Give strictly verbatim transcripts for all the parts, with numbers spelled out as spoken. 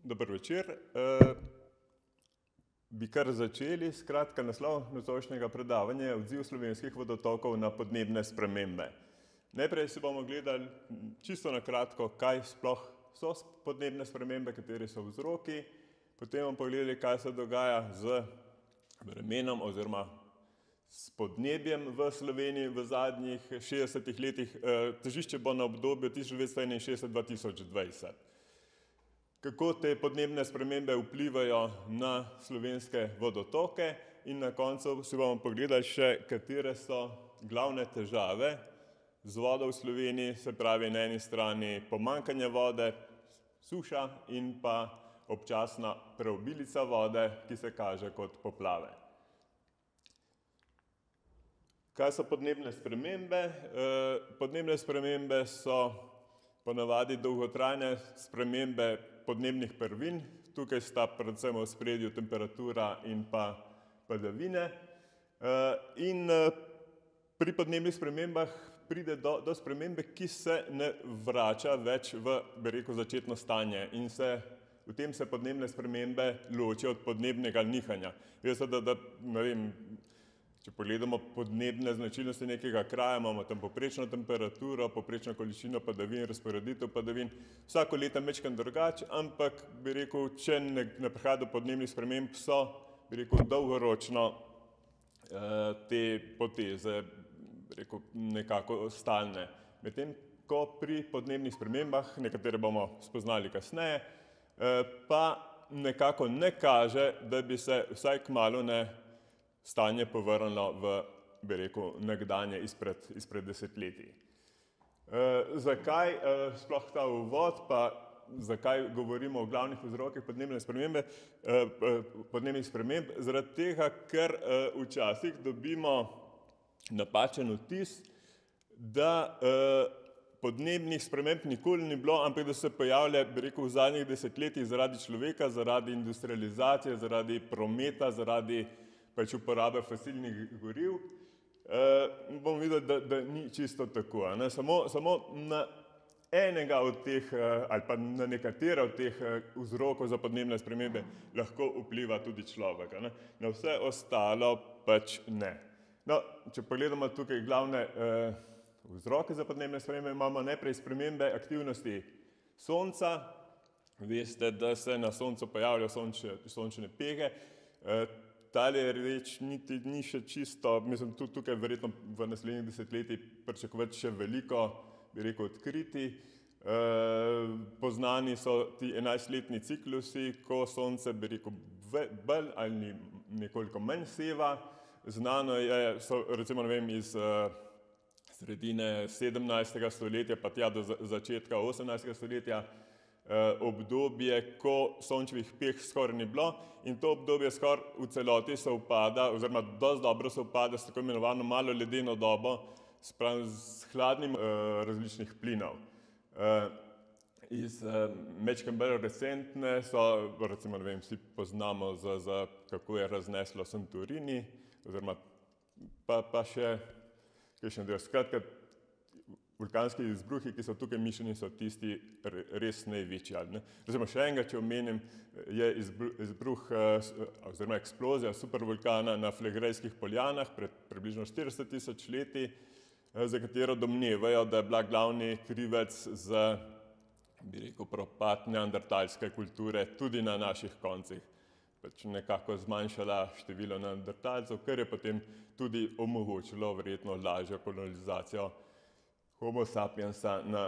Dober večer. Bi kar začeli. Skratka, naslov nocojšnjega predavanja je Odziv slovenskih vodotokov na podnebne spremembe. Najprej si bomo gledali čisto na kratko, kaj sploh so podnebne spremembe, kateri so vzroki. Potem bomo pogledali, kaj se dogaja z vremenom oziroma s podnebjem v Sloveniji v zadnjih šestdesetih letih. Težišče bo na obdobju tisoč devetsto enainšestdeset do dva tisoč dvajset. Kako te podnebne spremembe vplivajo na slovenske vodotoke in na koncu si bomo pogledali še, katere so glavne težave z vodo v Sloveniji, se pravi na eni strani pomanjkanje vode, suša in pa občasna preobilica vode, ki se kaže kot poplave. Kaj so podnebne spremembe? Podnebne spremembe so ponavadi dolgotrajne spremembe podnebnih prvin. Tukaj sta predvsem v ospredju temperatura in pa padavine. In pri podnebnih spremembah pride do, do spremembe, ki se ne vrača več v, bi rekel, začetno stanje in se, v tem se podnebne spremembe ločijo od podnebnega nihanja. Veste, da, da, ne vem, če pogledamo podnebne značilnosti nekega kraja, imamo tam povprečno temperaturo, povprečno količino padavin, razporeditev padavin, vsako leto majčkeno drugače, ampak bi rekel, če ne, ne prihaja do podnebnih sprememb, so, bi rekel, dolgoročno eh, te poteze, bi rekel, nekako stalne. Medtem ko pri podnebnih spremembah, nekatere bomo spoznali kasneje, eh, pa nekako ne kaže, da bi se vsaj kmalu ne stanje povrnilo v, bi rekel, nekdanje izpred, izpred desetletij. E, zakaj e, sploh ta uvod, pa zakaj govorimo o glavnih vzrokih podnebne spremembe, e, podnebnih sprememb? Zaradi tega, ker e, včasih dobimo napačen vtis, da e, podnebnih sprememb nikoli ni bilo, ampak da se pojavlja, bi rekel, v zadnjih desetletjih zaradi človeka, zaradi industrializacije, zaradi prometa, zaradi pač uporabe fosilnih goriv, eh, bomo videli, da, da ni čisto tako. Ne? Samo, samo na enega od teh, eh, ali pa na nekatera od teh eh, vzrokov za podnebne spremembe lahko vpliva tudi človek. Ne? Na vse ostalo pač ne. No, če pogledamo tukaj glavne eh, vzroke za podnebne spremembe, imamo najprej spremembe aktivnosti Sonca. Veste, da se na Soncu pojavljajo sončne, sončne pege. Eh, Tale reč niti ni še čisto, mislim, tudi tukaj verjetno v naslednjih desetletjih pričakovati še veliko, bi rekel, odkriti. E, poznani so ti enajstletni ciklusi, ko Sonce, bi rekel, bolj ali nekoliko manj seva. Znano je, so recimo, ne vem, iz uh, sredine sedemnajstega stoletja pa tja do začetka osemnajstega stoletja, obdobje, ko sončevih peg skoraj ni bilo in to obdobje skoraj v celoti sovpada, oziroma dosti dobro sovpada s tako imenovano malo ledeno dobo, sprav z hladnim uh, različnih plinov. Uh, iz uh, majčkeno bolj recentne so, recimo, ne vem, vsi poznamo za, za kako je razneslo Santorini, oziroma pa, pa še kakšen del. Skratka, vulkanski izbruhi, ki so tukaj mišljeni, so tisti res največji. Ne? Recimo še enega, če omenim, je izbruh oziroma eksplozija supervulkana na Flegrejskih poljanah pred približno štiristo tisoč leti, za katero domnevajo, da je bila glavni krivec za, bi rekel, propad neandertalske kulture tudi na naših koncih. Pač nekako zmanjšala število neandertalcev, kar je potem tudi omogočilo verjetno lažjo kolonizacijo Homo sapiensa na,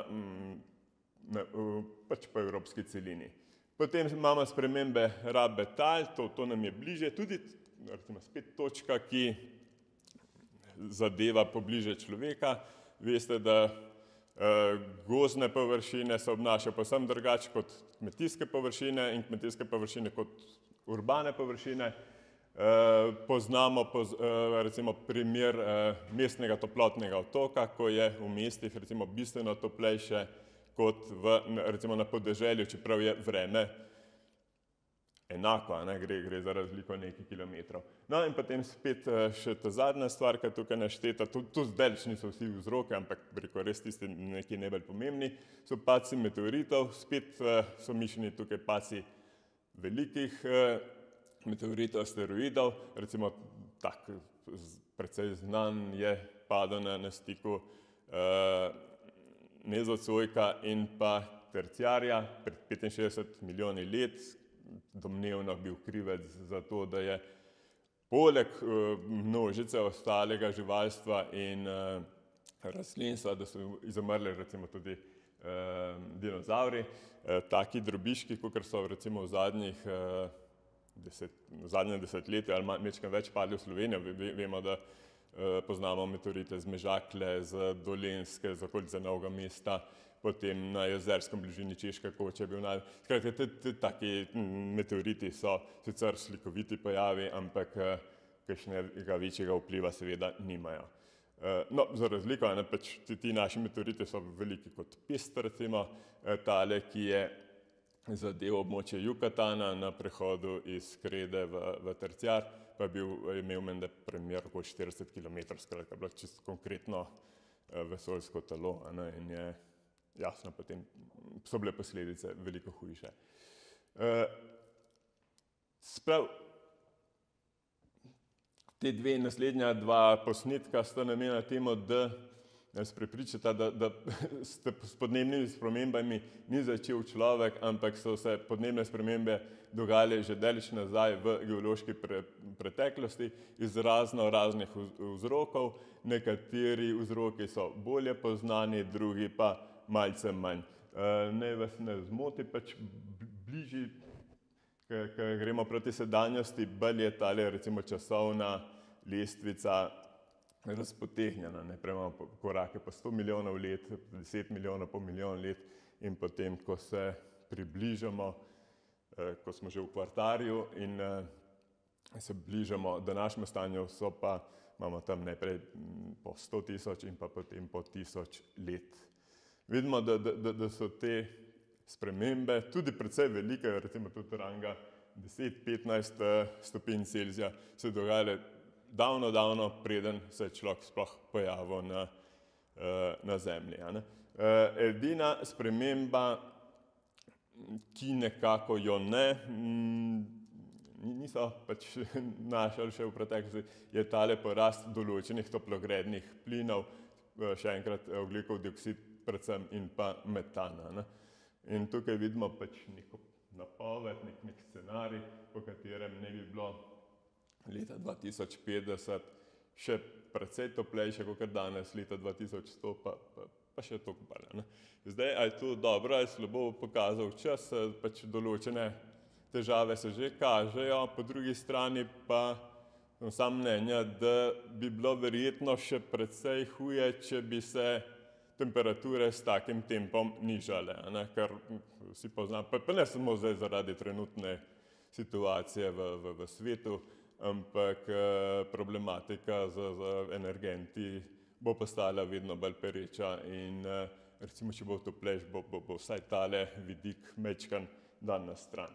na, pač po evropski celini. Potem imamo spremembe rabe tal, to, to nam je bliže, tudi recimo, spet točka, ki zadeva pobliže človeka. Veste, da eh, gozdne površine se obnašajo povsem drugače kot kmetijske površine in kmetijske površine kot urbane površine. Uh, poznamo poz, uh, recimo primer uh, mestnega toplotnega otoka, ko je v mestih recimo bistveno toplejše kot v, recimo na podeželju, čeprav je vreme enako, ne? Gre, gre za razliko nekaj kilometrov. No in potem spet uh, še ta zadnja stvar, ki je tukaj našteta, tu, tu zdaleč niso vsi vzroki, ampak rekel, res tisti nekaj najbolj pomembni, so padci meteoritov, spet uh, so mišljeni tukaj padci velikih meteoritov, asteroidov, recimo tak precej znan je padel na, na stiku mezocojka in pa terciarja pred petinšestdeset milijoni let, domnevno bil krivec za to, da je poleg množice ostalega živalstva in rastlinstva, da so izumrli recimo tudi dinozavri, taki drobiški, kakor so recimo v zadnjih deset, v zadnjem desetletju ali majčkeno več padli v Slovenijo. Vemo, da poznamo meteorite z Mežakle, z Dolenjske, z okolice Novega mesta, potem na jezerskem bližini Češke Koče je bil naj. Skratka, tudi taki meteoriti so sicer slikoviti pojavi, ampak kakšnega večjega vpliva seveda nimajo. No, za razliko, ne, pač ti, ti naši meteoriti so veliki kot pest, recimo tale, ki je zadev območje Jukatana na prehodu iz krede v, v terciar, pa je bil, imel menda premer okoli štirideset kilometrov, skratka, bilo čisto konkretno vesoljsko telo, ne, in je jasno, potem so bile posledice veliko hujše. Sprav, te dve naslednja dva posnetka sta namenjena temu, da nas prepričata, da, da s podnebnimi spremembami ni začel človek, ampak so se podnebne spremembe dogajale že daleč nazaj v geološki pre, preteklosti iz razno raznih vzrokov. Nekateri vzroki so bolje poznani, drugi pa malce manj. Naj vas ne zmoti, pač bližji, ko gremo proti sedanjosti, bolj je tale recimo časovna lestvica razpotegnjena. Najprej imamo korake po sto milijonov let, deset milijonov, pol milijon let in potem, ko se približamo, ko smo že v kvartarju in se bližamo današnjemu stanju, so pa, imamo tam najprej po sto tisoč in pa potem po tisoč let. Vidimo, da, da, da so te spremembe tudi precej velike, recimo tudi ranga deset do petnajst stopinj Celzija, se dogajale davno, davno, preden se je človek sploh pojavil na, na Zemlji. Edina sprememba, ki nekako jo ne, niso pač našli še v preteklosti, je tale porast določenih toplogrednih plinov, še enkrat ogljikov dioksid predvsem in pa metana. Ne. In tukaj vidimo pač neko napoved, nek, nek scenarij, po katerem ne bi bilo leta dva tisoč petdeset še precej toplejše, kot danes, leta dva tisoč sto pa, pa, pa še toliko bolj. Zdaj, a je to dobro ali slabo, pokazal čas, pač določene težave se že kažejo, po drugi strani pa sem sam mnenja, da bi bilo verjetno še precej huje, če bi se temperature s takim tempom nižale, ne, ker vsi poznamo, pa, pa ne samo zdaj zaradi trenutne situacije v, v, v svetu, ampak problematika z, z energenti bo postala vedno bolj pereča in recimo, če bo toplejš, bo, bo, bo vsaj tale vidik majčkeno dan na stran.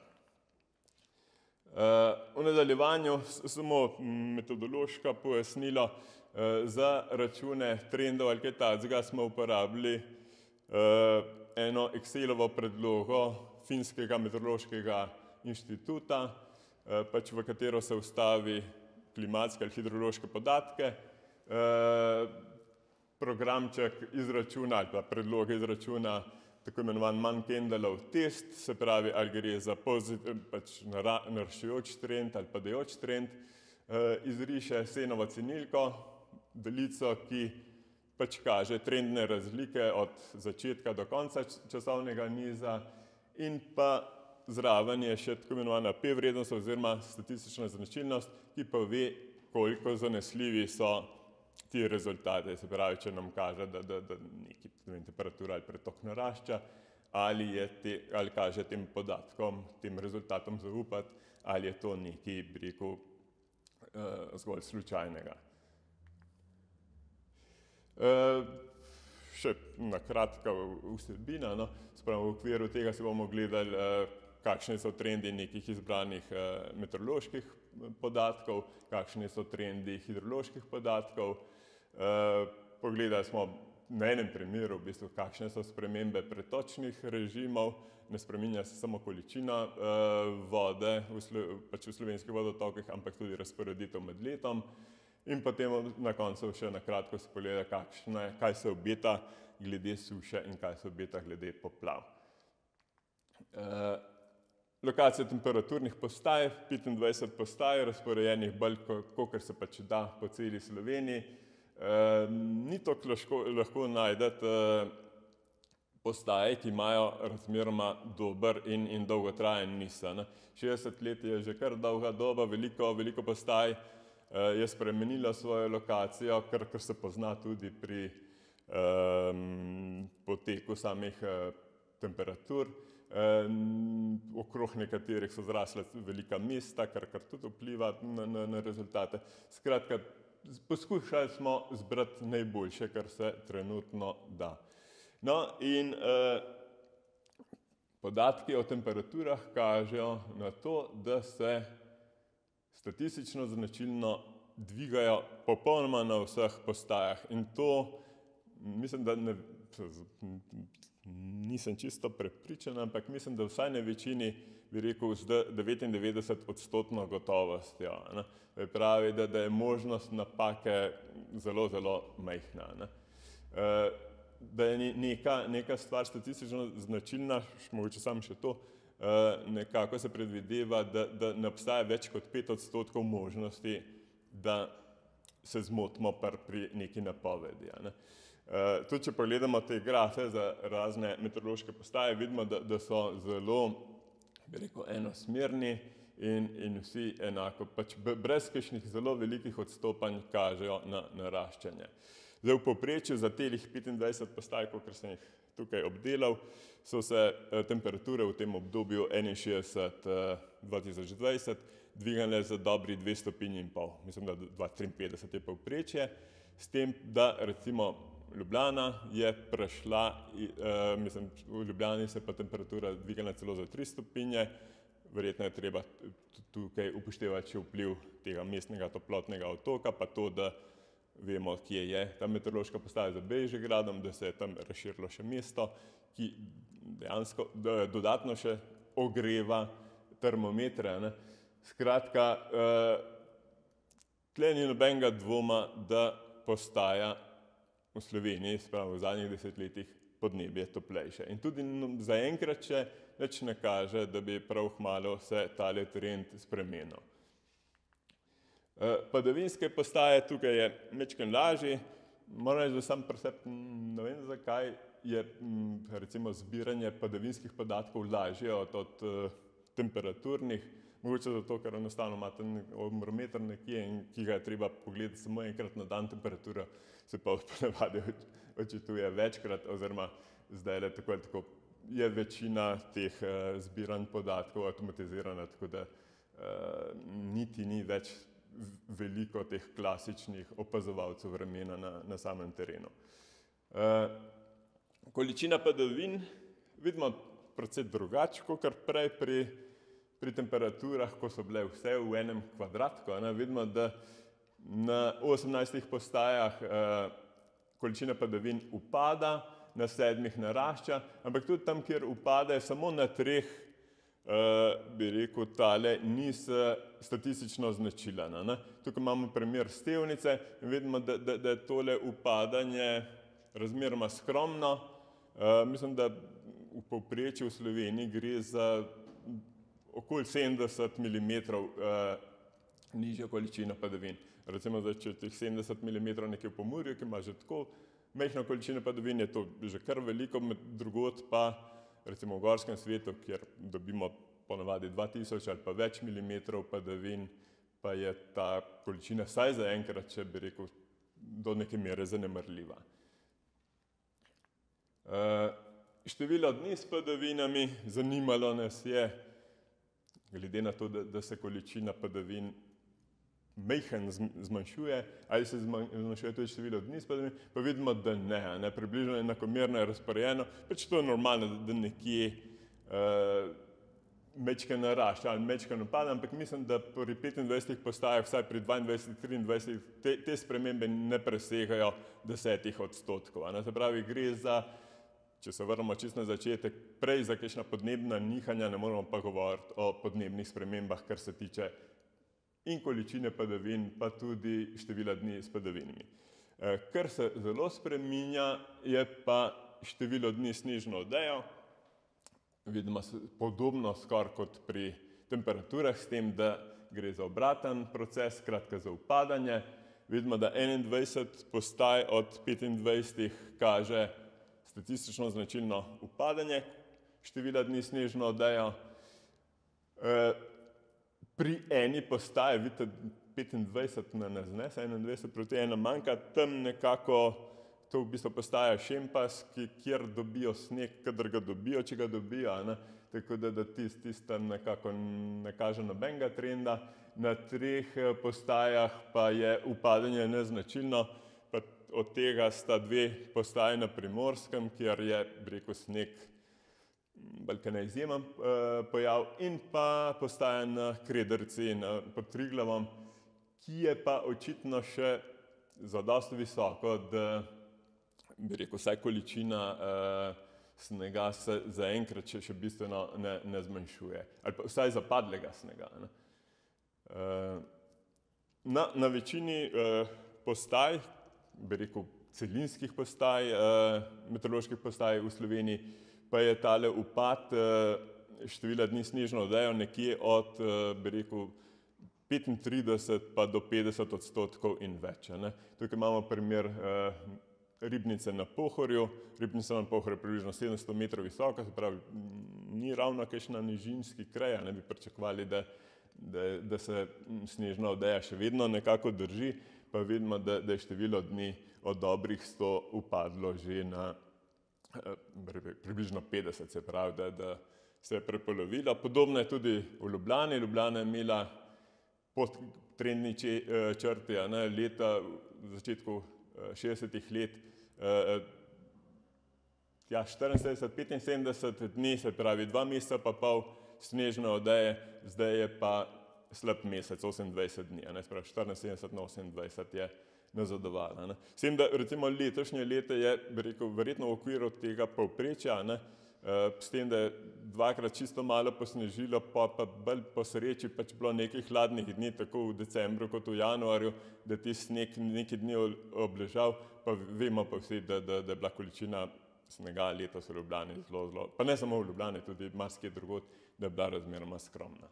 V nadaljevanju samo metodološka pojasnila. Za račune trendov ali kaj takega smo uporabili eno Excelovo predlogo Finskega meteorološkega inštituta, pač v katero se vstavi klimatske ali hidrološke podatke. Programček izračuna ali pa predloge izračuna tako imenovan Mann-Kendallov test, se pravi, ali gre za pač naraščajoč trend ali padajoč trend, izriše Senovo cenilko, delico, ki pač kaže trendne razlike od začetka do konca časovnega niza in pa zraven je še tako imenovana P-vrednost oziroma statistična značilnost, ki pove, koliko zanesljivi so ti rezultati. Se pravi, če nam kaže, da, da, da neki temperatura ali pretok narašča, ali, je te, ali kaže tem podatkom, tem rezultatom zaupati, ali je to nekaj, bi rekel, zgolj slučajnega. Še na kratka vsebina, no, spravo v okviru tega si bomo gledali, kakšni so trendi nekih izbranih meteoroloških podatkov, kakšni so trendi hidroloških podatkov. Pogledali smo na enem primeru, v bistvu, kakšne so spremembe pretočnih režimov, ne spreminja se samo količina uh, vode v, pač v slovenskih vodotokih, ampak tudi razporeditev med letom. In potem na koncu še na kratko se pogleda, kakšne, kaj se obeta glede suše in kaj se obeta glede poplav. Uh, lokacija temperaturnih postaj, petindvajset postaj, razporejenih bolj, kakor se pač da po celi Sloveniji. Uh, ni tako lahko, lahko najdeti uh, postaje, ki imajo razmeroma dober in, in dolgotrajen niz. šestdeset let je že kar dolga doba, veliko, veliko postaj uh, je spremenila svojo lokacijo, kar, kar se pozna tudi pri um, poteku samih uh, temperatur. Um, okrog nekaterih so zrasle velika mesta, kar, kar tudi vpliva na, na, na rezultate. Skratka, poskušali smo zbrati najboljše, kar se trenutno da. No, in eh, podatki o temperaturah kažejo na to, da se statistično značilno dvigajo popolnoma na vseh postajah. In to, mislim, da ne, nisem čisto prepričan, ampak mislim, da vsaj na večini bi rekel z devetindevetdeset odstotno gotovostjo. Ne. Pravi, da, da je možnost napake zelo, zelo majhna. Ne. E, da je neka, neka stvar statistično značilna, mogoče samo še to, e, nekako se predvideva, da, da ne obstaja več kot pet odstotkov možnosti, da se zmotimo pri neki napovedi. Ne. Uh, tudi če pogledamo te grafe za razne meteorološke postaje, vidimo, da, da so zelo, bi rekel, enosmerni in, in vsi enako, pač brez kakšnih zelo velikih odstopanj kažejo na naraščanje. Zdaj, v povprečju za telih petindvajset postaj, kot sem jih tukaj obdelal, so se uh, temperature v tem obdobju enainšestdeset dva tisoč dvajset dvigale za dobri dve stopinji in pol. Mislim, da dva triinpetdeset je povprečje, s tem, da recimo Ljubljana je prešla, uh, mislim, v Ljubljani se pa temperatura dvigala celo za tri stopinje, verjetno je treba tukaj upoštevati še vpliv tega mestnega toplotnega otoka, pa to, da vemo, kje je ta meteorološka postaja za Bežigradom, da se je tam razširilo še mesto, ki dejansko dodatno še ogreva termometre. Ne. Skratka, uh, tle ni nobenega dvoma, da postaja v Sloveniji, spravo v zadnjih desetletjih, podnebje toplejše. In tudi zaenkrat še nič ne kaže, da bi prav kmalu se tale trend spremenil. Padavinske postaje, tukaj je mečken lažji, moram reči, da sam pri sebi ne vem, zakaj je recimo zbiranje padavinskih podatkov lažje od, od temperaturnih, mogoče zato, ker enostavno imate odmrometer nekje, in ki ga je treba pogledati samo enkrat na dan, temperatura se pa ponavadi očituje večkrat, oziroma zdaj le tako ali tako je večina teh uh, zbiranj podatkov avtomatizirana, tako da uh, niti ni več veliko teh klasičnih opazovalcev vremena na, na samem terenu. Uh, količina padavin vidimo precej drugače, kot prej pri pri temperaturah, ko so bile vse v enem kvadratku. Ne, vidimo, da na osemnajstih postajah eh, količina padavin upada, na sedmih narašča, ampak tudi tam, kjer upade, samo na treh, eh, bi rekel, tale niso statistično značilen. Ne. Tukaj imamo primer Stevnice in vidimo, da, da, da je tole upadanje razmeroma skromno. Eh, mislim, da v povprečju v Sloveniji gre za okoli sedemdeset milimetrov uh, nižjo količino padavin. Recimo, da če teh sedemdeset milimetrov nekje v Pomurju, ki ima že tako majhno količino padavin, je to že kar veliko, med drugod pa recimo v gorskem svetu, kjer dobimo ponavadi dva tisoč ali pa več milimetrov padavin, pa je ta količina vsaj za enkrat, če bi rekel, do neke mere zanemarljiva. Uh, število dni s padavinami, zanimalo nas je, glede na to, da, da se količina padavin majhen zmanjšuje, ali se zmanjšuje tudi število dni s padavin, pa vidimo, da ne, ne, približno enakomerno je razporejeno, pač to je normalno, da, da nekje uh, mečke narašča ali mečke napada, ampak mislim, da pri petindvajsetih postajah, vsaj pri dvaindvajsetih, triindvajsetih, te, te spremembe ne presegajo desetih odstotkov. Se pravi, gre za, če se vrnemo čisto na začetek, prej za kakšna podnebna nihanja, ne moramo pa govoriti o podnebnih spremembah, kar se tiče in količine padavin, pa tudi števila dni s padavinami. Kar se zelo spreminja, je pa število dni s snežno odejo. Vidimo podobno skoraj kot pri temperaturah, s tem, da gre za obraten proces, skratka za upadanje. Vidimo, da enaindvajset postaj od petindvajsetih kaže statistično značilno upadanje števila dni s snežno odejo. Pri eni postaji, vidite, petindvajset ne znese, enaindvajset proti ena manjka, tam nekako to v bistvu postaja Šempas, kjer dobijo sneg, kadar ga dobijo, če ga dobijo, ne? Tako da, da tist, tist tam nekako ne kaže nobenega trenda. Na treh postajah pa je upadanje neznačilno, pa od tega sta dve postaji na Primorskem, kjer je, bi rekel, sneg bolj kot ne izjemen pojav, in pa postaja na Kredarici pod Triglavom, ki je pa očitno še zadosti visoko, da bi rekel, vsaj količina uh, snega se zaenkrat še, še bistveno ne, ne zmanjšuje. Ali pa vsaj zapadlega snega. Ne? Uh, na, na večini uh, postaj, bi rekel, celinskih postaj, uh, meteoroloških postaj v Sloveniji, pa je tale upad uh, števila dni snežno odejo nekje od, uh, bi rekel, petintrideset pa do petdeset odstotkov in več. Ne? Tukaj imamo primer uh, Ribnice na Pohorju. Ribnica na Pohorju je približno sedemsto metrov visoka, se pravi, ni ravno kakšna nižinski kraj, ne bi pričakovali, da, da, da se snežna odeja še vedno nekako drži, pa vidimo, da, da je število dni od dobrih sto upadlo že na približno petdeset, se pravi, da, da se je prepolovilo. Podobno je tudi v Ljubljani. Ljubljana je imela pod trendni črti, ne, leta v začetku šestdesetih let, ja, štiriinsedemdeset, petinsedemdeset dni, se pravi dva meseca pa pol snežne odeje, zdaj je pa slab mesec, osemindvajset dni, ne, se pravi štiriinsedemdeset na osemindvajset je nazadovalo. Ne. S tem, da recimo letošnje leto je, bi rekel, verjetno v okviru tega povprečja, ne, s tem, da je dvakrat čisto malo posnežilo, pa pa bolj po sreči pač bilo nekaj hladnih dni, tako v decembru kot v januarju, da ti sneg nekaj dni obležal, pa vemo pa vsi, da, da, da je bila količina snega letos v Ljubljani zelo, zelo, pa ne samo v Ljubljani, tudi marsikje drugod, da je bila razmeroma skromna.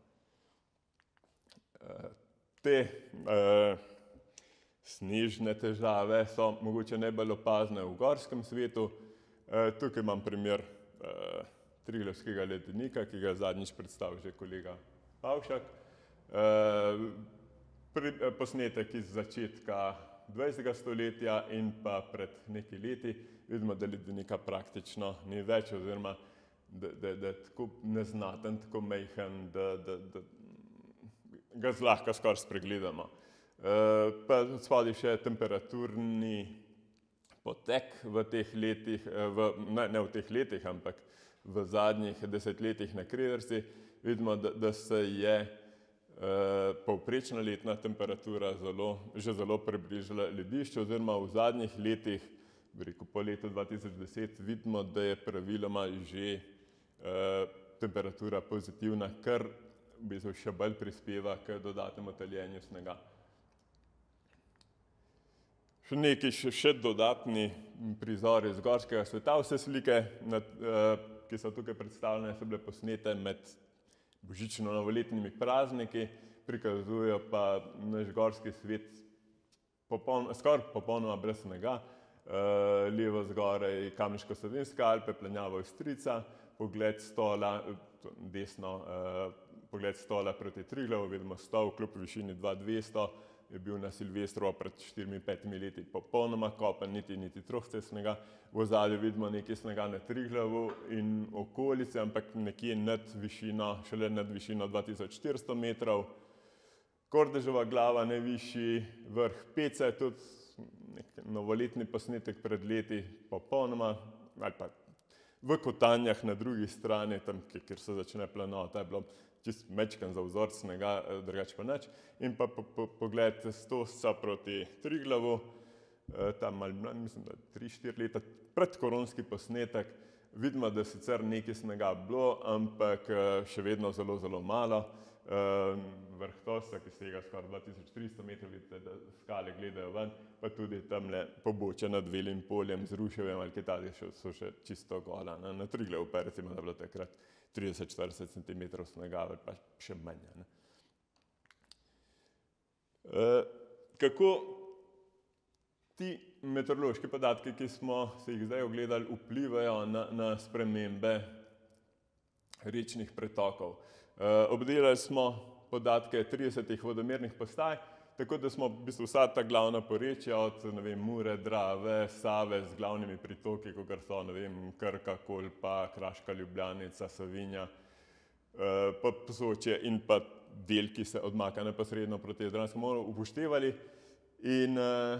Te uh, snežne težave so mogoče najbolj opazne v gorskem svetu. Uh, tukaj imam primer uh, Triglavskega ledenika, ki ga zadnjič predstavil že kolega Pavšak. Uh, pri, uh, posnetek iz začetka dvajsetega stoletja in pa pred nekaj leti vidimo, da ledenika praktično ni več, oziroma da, da, da je tako neznaten, tako majhen, da, da, da ga zlahka skoraj spregledamo. Uh, pa spodaj še temperaturni potek v teh letih, v, ne, ne v teh letih, ampak v zadnjih desetletjih na Kredarici. Vidimo, da, da se je uh, povprečna letna temperatura zelo, že zelo približala ledišču, oziroma v zadnjih letih, bi rekel po letu dva tisoč deset, vidimo, da je praviloma že uh, temperatura pozitivna, kar v bistvu še bolj prispeva k dodatnemu taljenju snega. Še nekaj, še, še dodatni prizori iz gorskega sveta. Vse slike, nad, uh, ki so tukaj predstavljene, so bile posnete med božično-novoletnimi prazniki, prikazujejo pa naš gorski svet popoln, skoraj popolnoma brez snega. Uh, levo zgoraj Kamniško-Savinjske Alpe, Planjava Ojstrica, pogled stola, desno, uh, pogled stola proti Triglavu, vidimo stol kljub višini dva tisoč dvesto, je bil na Silvestrovo pred štirimi, petimi leti popolnoma kopen, niti, niti trohce snega. V ozadju vidimo nekaj snega na Triglavu in okolice, ampak nekje nad višino, šele nad višino dva tisoč štiristo metrov. Kordeževa glava, najvišji vrh Pece, tudi nek novoletni posnetek pred leti, popolnoma, ali pa v Kotanjah na drugi strani, tam, kjer se začne planota, je bilo čist mečkan za vzor snega, drugače pa nič. In pa po, po, pogled Stosca proti Triglavu, tam malo, mislim, da tri štiri leta predkoronski posnetek, vidimo, da sicer nekaj snega bilo, ampak še vedno zelo, zelo malo. Vrh Stosca, ki sega skoraj dva tisoč tristo metrov, vidite, da skale gledajo ven, pa tudi tamle pobočje nad Velim poljem z Ruševem ali kaj takega so še čisto gola. Na Triglavu pa recimo, da je bilo takrat trideset do štirideset centimetrov snega, ali pa še manj. Kako ti meteorološki podatki, ki smo se jih zdaj ogledali, vplivajo na, na spremembe rečnih pretokov? Obdelali smo podatke tridesetih vodomernih postaj, tako da smo v bistvu vsa ta glavna porečja od, ne vem, Mure, Drave, Save z glavnimi pritoki, kakor so, ne vem, Krka, Kolpa, Kraška, Ljubljanica, Savinja, pa Posočje in pa del, ki se odmaka neposredno proti Jadranskemu morju, upoštevali in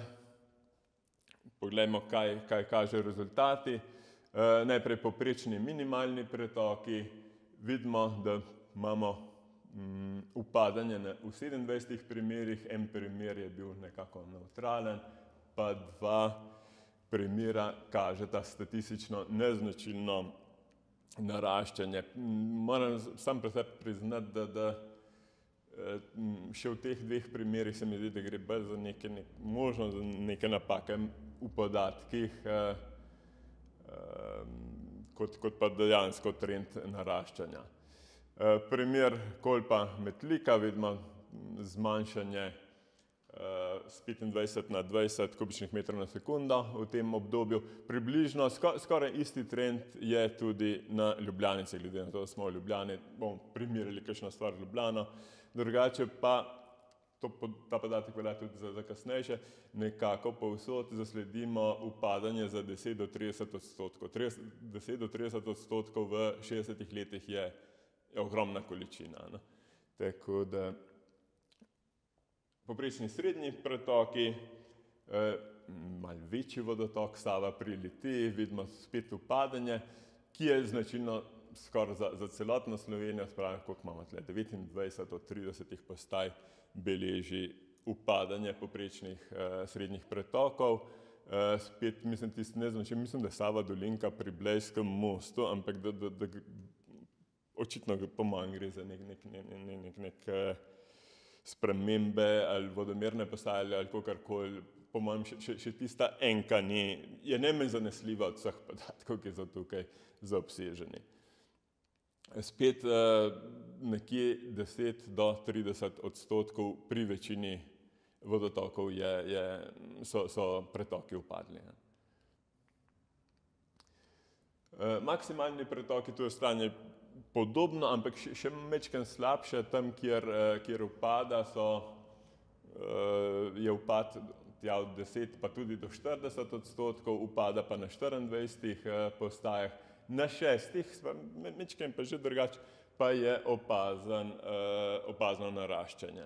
poglejmo, kaj, kaj kažejo rezultati. Najprej poprečni minimalni pretoki, vidimo, da imamo um, upadanje na, v sedemindvajsetih primerih, en primer je bil nekako nevtralen, pa dva primera kažeta statistično neznačilno naraščanje. Moram sam pri sebi priznati, da, da še v teh dveh primerih se mi zdi, da gre bolj za neke, nek, možno za neke napake v podatkih, eh, eh, kot, kot pa dejansko trend naraščanja. Primer Kolpa Metlika, vidimo zmanjšanje s petindvajset na dvajset kubičnih metrov na sekundo v tem obdobju. Približno skoraj isti trend je tudi na Ljubljanici, glede na to, da smo v Ljubljani, bomo primerjali kakšno stvar v Ljubljano, drugače pa, to, ta podatek velja tudi za, za kasnejše, nekako povsod zasledimo upadanje za deset do trideset odstotkov. deset do trideset odstotkov v šestdesetih letih je je ogromna količina. Ne? Tako da poprečni srednji pretoki, eh, malo večji vodotok Sava pri Litiji, vidimo spet upadanje, ki je značilno skoraj za, za celotno Slovenijo, spravi, koliko imamo tle, devetindvajset od tridesetih postaj beleži upadanje poprečnih eh, srednjih pretokov. Eh, spet, mislim, tisti neznačilno, mislim, da je Sava Dolinka pri Blejskem mostu, ampak da, da, da očitno po manj gre za nek, nek, nek, nek, nek, nek spremembe ali vodomerne postaje ali kakorkoli. Po mojem še, še, še tista enka ni, je najmanj zanesljiva od vseh podatkov, ki so tukaj zaobseženi. Spet nekje deset do trideset odstotkov pri večini vodotokov je, je, so, so pretoki upadli. Maksimalni pretoki, to je stanje podobno, ampak še, še mečkan slabše, tam, kjer, kjer upada, so, je upad tja od deset pa tudi do štirideset odstotkov, upada pa na štiriindvajsetih postajah, na šestih, mečkan pa že drugače, pa je opazen, opazno naraščanje.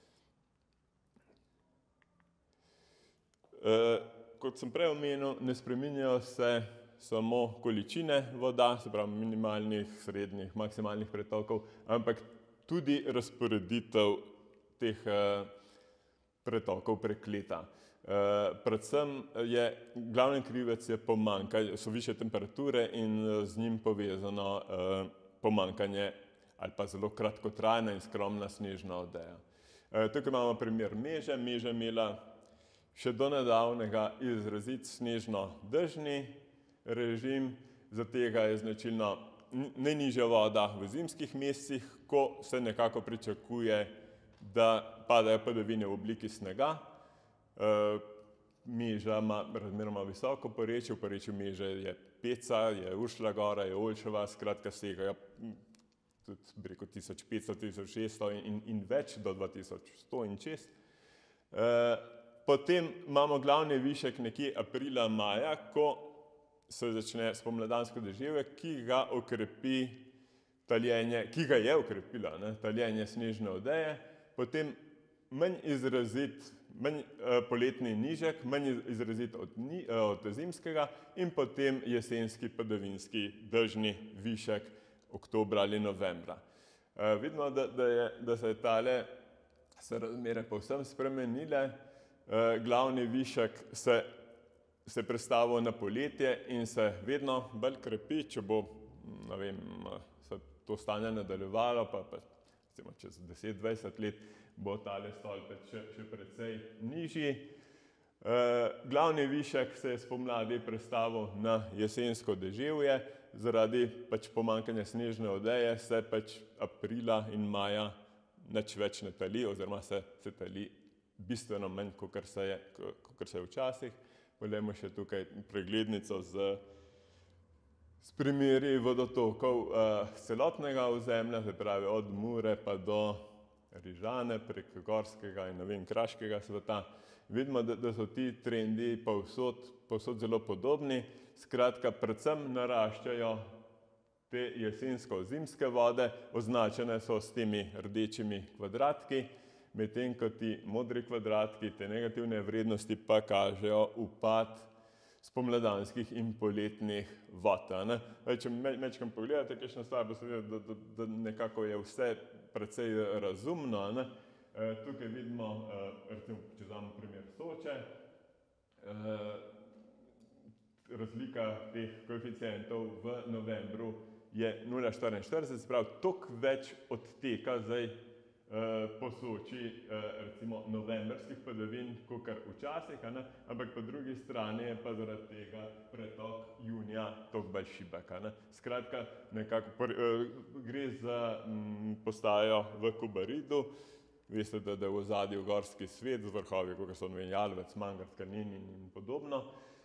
Kot sem prej omenil, ne spreminjajo se samo količine voda, se pravi minimalnih, srednjih, maksimalnih pretokov, ampak tudi razporeditev teh pretokov prekleta. Predvsem je glavni krivec je pomanjkanje, so višje temperature in z njim povezano pomanjkanje ali pa zelo kratkotrajna in skromna snežna odeja. Tukaj imamo primer Meže. Meža je imela še do nedavnega izrazit snežno-dežni režim, za tega je značilno najnižja voda v zimskih mesecih, ko se nekako pričakuje, da padajo padavine v obliki snega. Meža ima razmeroma visoko porečje, v porečju Meže je Peca, je Uršlja gora, je Oljčeva, skratka segajo tudi preko tisoč petsto, tisoč šeststo in, in več do dva tisoč sto in čez. Potem imamo glavni višek nekje aprila, maja, ko se začne spomladansko deževje, ki ga okrepi taljenje, ki ga je okrepila, ne, taljenje snežne odeje, potem manj izrazit manj poletni nižek, manj izrazito od, ni, od zimskega in potem jesenski padavinski dežni višek oktobra ali novembra. Vidimo, da, da, je, da se je tale se razmere povsem spremenile. Glavni višek se, se prestavil na poletje in se vedno bolj krepi, če bo, ne vem, se to stanje nadaljevalo, pa, pa recimo čez deset dvajset let bo tale stolpec še, še precej nižji. Glavni višek se je spomladi prestavil na jesensko deževje, zaradi pač pomanjkanja snežne odeje se pač aprila in maja nič več ne tali, oziroma se, se tali bistveno manj, kot se je, kakor se je včasih. Poglejmo še tukaj preglednico z, s primeri vodotokov uh, celotnega ozemlja, se pravi od Mure pa do Rižane, prek Gorskega in ne vem, Kraškega sveta. Vidimo, da, da so ti trendi povsod, povsod zelo podobni. Skratka, predvsem naraščajo te jesensko-zimske vode, označene so s temi rdečimi kvadratki, medtem ko ti modri kvadratki, te negativne vrednosti pa kažejo upad spomladanskih in poletnih vod. Ne? Če mečkam pogledate, kakšna stvar, bo se videti, da, da, da nekako je vse precej razumno. Ne? Tukaj vidimo, recimo, če vzamemo primer Soče, razlika teh koeficientov v novembru je nula celih štiriinštirideset, se pravi, toliko več odteka zdaj po Soči, recimo, novembrskih padavin, kakor včasih, ne? Ampak po drugi strani je pa zaradi tega pretok junija toliko bolj šibek. Ne? Skratka, nekako gre za postajo v Kobaridu. Veste, da, da je v ozadju gorski svet z vrhovi, kot so Jalvec, Mangart, Kanin in podobno.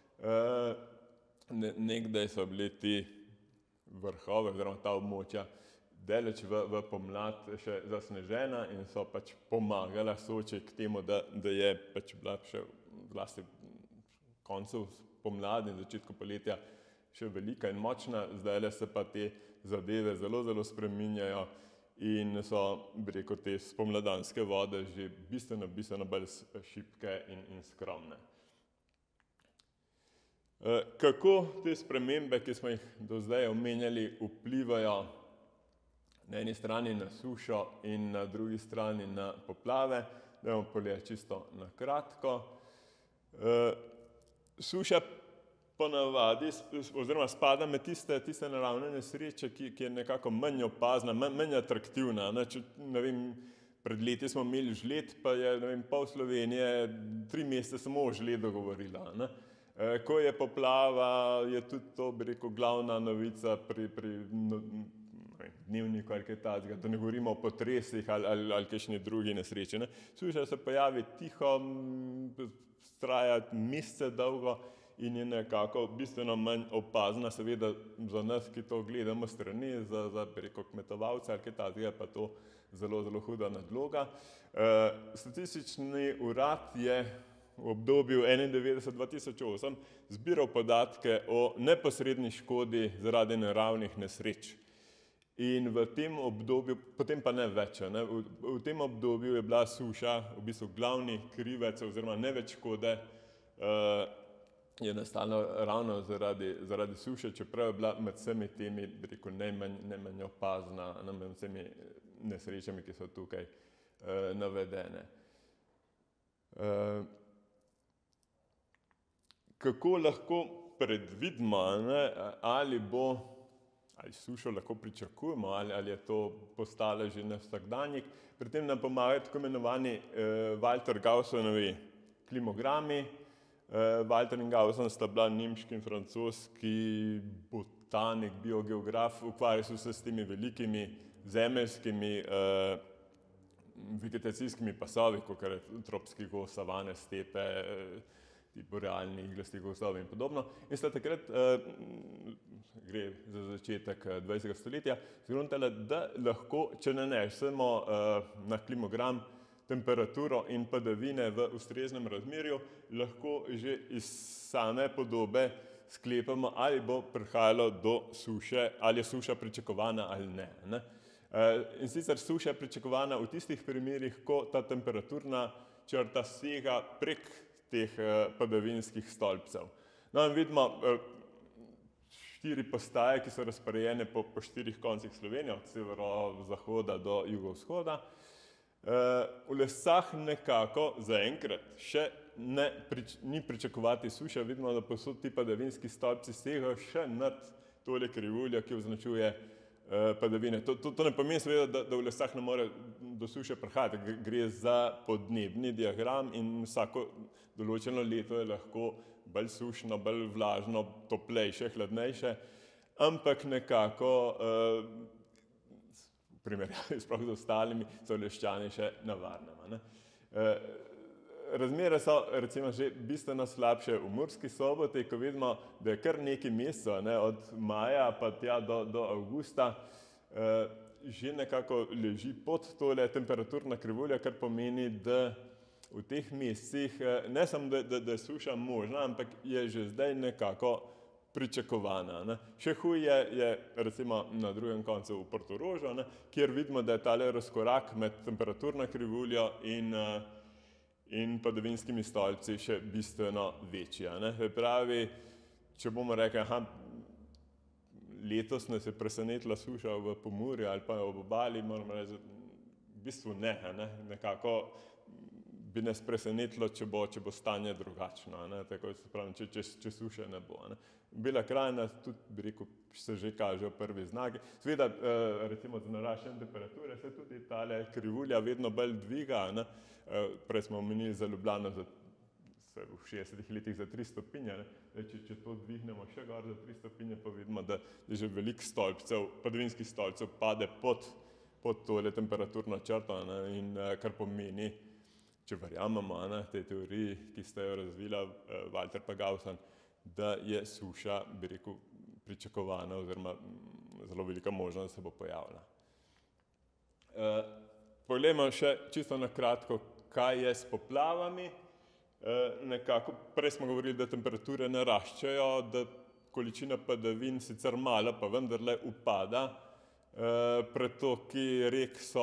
Ne, nekdaj so bili ti vrhove, oziroma ta območja, daleč v, v pomlad še zasnežena in so pač pomagala Soči k temu, da, da je pač bila še vlasti koncu pomladi in začetku poletja še velika in močna. Zdajle se pa te zadeve zelo, zelo spreminjajo in so, bi rekel, te spomladanske vode že bistveno, bistveno bolj šibke in, in skromne. Kako te spremembe, ki smo jih do zdaj omenjali, vplivajo na eni strani na sušo in na drugi strani na poplave? Dajmo pogledati čisto na kratko. Suša ponavadi, oziroma spada med tiste, tiste naravne nesreče, ki, ki je nekako manj opazna, manj, manj atraktivna. Ne? Če, ne vem, pred leti smo imeli žled, pa je ne vem, pol Slovenije tri mesece samo o žledu govorila. Ne? Ko je poplava, je tudi to, bi rekel, glavna novica pri, pri no, dnevniku ali kaj takega, da ne govorimo o potresih ali, ali, ali kakšni drugi nesreči. Ne? Suša se pojavi tiho, traja mesece dolgo in je nekako bistveno manj opazna, seveda za nas, ki to gledamo strani, za, za preko kmetovalce ali kaj takega, pa to zelo, zelo huda nadloga. E, statistični urad je v obdobju enaindevetdeset do dva tisoč osem zbiral podatke o neposredni škodi zaradi naravnih nesreč. In v tem obdobju, potem pa ne več, ne? V, v tem obdobju je bila suša v bistvu glavni krivec oziroma največ škode e, je nastalo ravno zaradi, zaradi suše, čeprav je bila med vsemi temi, bi rekel, najmanj, najmanj opazna, med vsemi nesrečami, ki so tukaj eh, navedene. Eh, kako lahko predvidimo, ne, ali bo, ali sušo lahko pričakujemo, ali, ali je to postalo že na vsakdanjik. Pri tem nam pomagajo tako imenovani eh, Walter Gaussonovi klimogrami. Walter in Gausson sta bila nemški in francoski botanik, biogeograf, ukvarjal se s temi velikimi zemeljskimi eh, vegetacijskimi pasovi, kot je tropski gozd, savane, stepe, ti borealni iglasti gozdovi in podobno. In sta takrat, eh, gre za začetek dvajsetega stoletja, zgruntala, da lahko, če nanesemo eh, na klimogram temperaturo in padavine v ustreznem razmerju, lahko že iz same podobe sklepamo, ali bo prihajalo do suše, ali je suša pričakovana ali ne. ne? In sicer suša je pričakovana v tistih primerih, ko ta temperaturna črta sega prek teh padavinskih stolpcev. No in vidimo štiri postaje, ki so razporejene po, po štirih koncih Slovenije, od severozahoda do jugovzhoda. V lesah nekako zaenkrat še ne, prič, ni pričakovati suša, vidimo, da posod ti padavinski stolpci segajo še nad tole krivuljo, ki označuje padavine. To, to, to ne pomeni seveda, da, da v lesah ne more do suše prihajati. Gre za podnebni diagram in vsako določeno leto je lahko bolj sušno, bolj vlažno, toplejše, hladnejše, ampak nekako v primerjavi sploh z ostalimi so Leščani še na varnem, ne. Razmere so recimo že bistveno slabše v Murski Soboti, ko vidimo, da je kar nekaj mesecev, ne, od maja pa tja do, do avgusta, eh, že nekako leži pod tole temperaturna krivulja, kar pomeni, da v teh mesecih ne samo, da, da, da je suša možna, ampak je že zdaj nekako pričakovana, ne. Še huje je recimo na drugem koncu v Portorožu, ne, kjer vidimo, da je tale razkorak med temperaturno krivuljo in in padavinskimi stolpci še bistveno večja, ne. Pravi, če bomo rekli, aha, letos nas je presenetila suša v Pomurju ali pa ob obali, moramo reči, v bistvu ne, ne, nekako bi nas presenetilo, če bo, če bo stanje drugačno, ne, tako se pravi, če, če, če suše ne bo, ne. Bela krajina tudi, bi rekel, se že kažejo prvi znaki. Seveda, recimo z naraščanjem temperature se tudi tale krivulja vedno bolj dviga, ne. Prej smo omenili za Ljubljano za, v šestdesetih letih za tri stopinje, ne. Če, če to dvignemo še gor za tri stopinje, pa vidimo, da je že veliko stolpcev, padavinskih stolpcev pade pod, pod tole temperaturno črto, ne, in kar pomeni, če verjamemo, ne, tej teoriji, ki ste jo razvila Walter pa Gaussen, da je suša, bi rekel, pričakovana oziroma zelo velika možnost, da se bo pojavila. Poglejmo še čisto na kratko, kaj je s poplavami. Nekako, prej smo govorili, da temperature naraščajo, da količina padavin sicer malo, pa vendarle upada. Pretoki rek so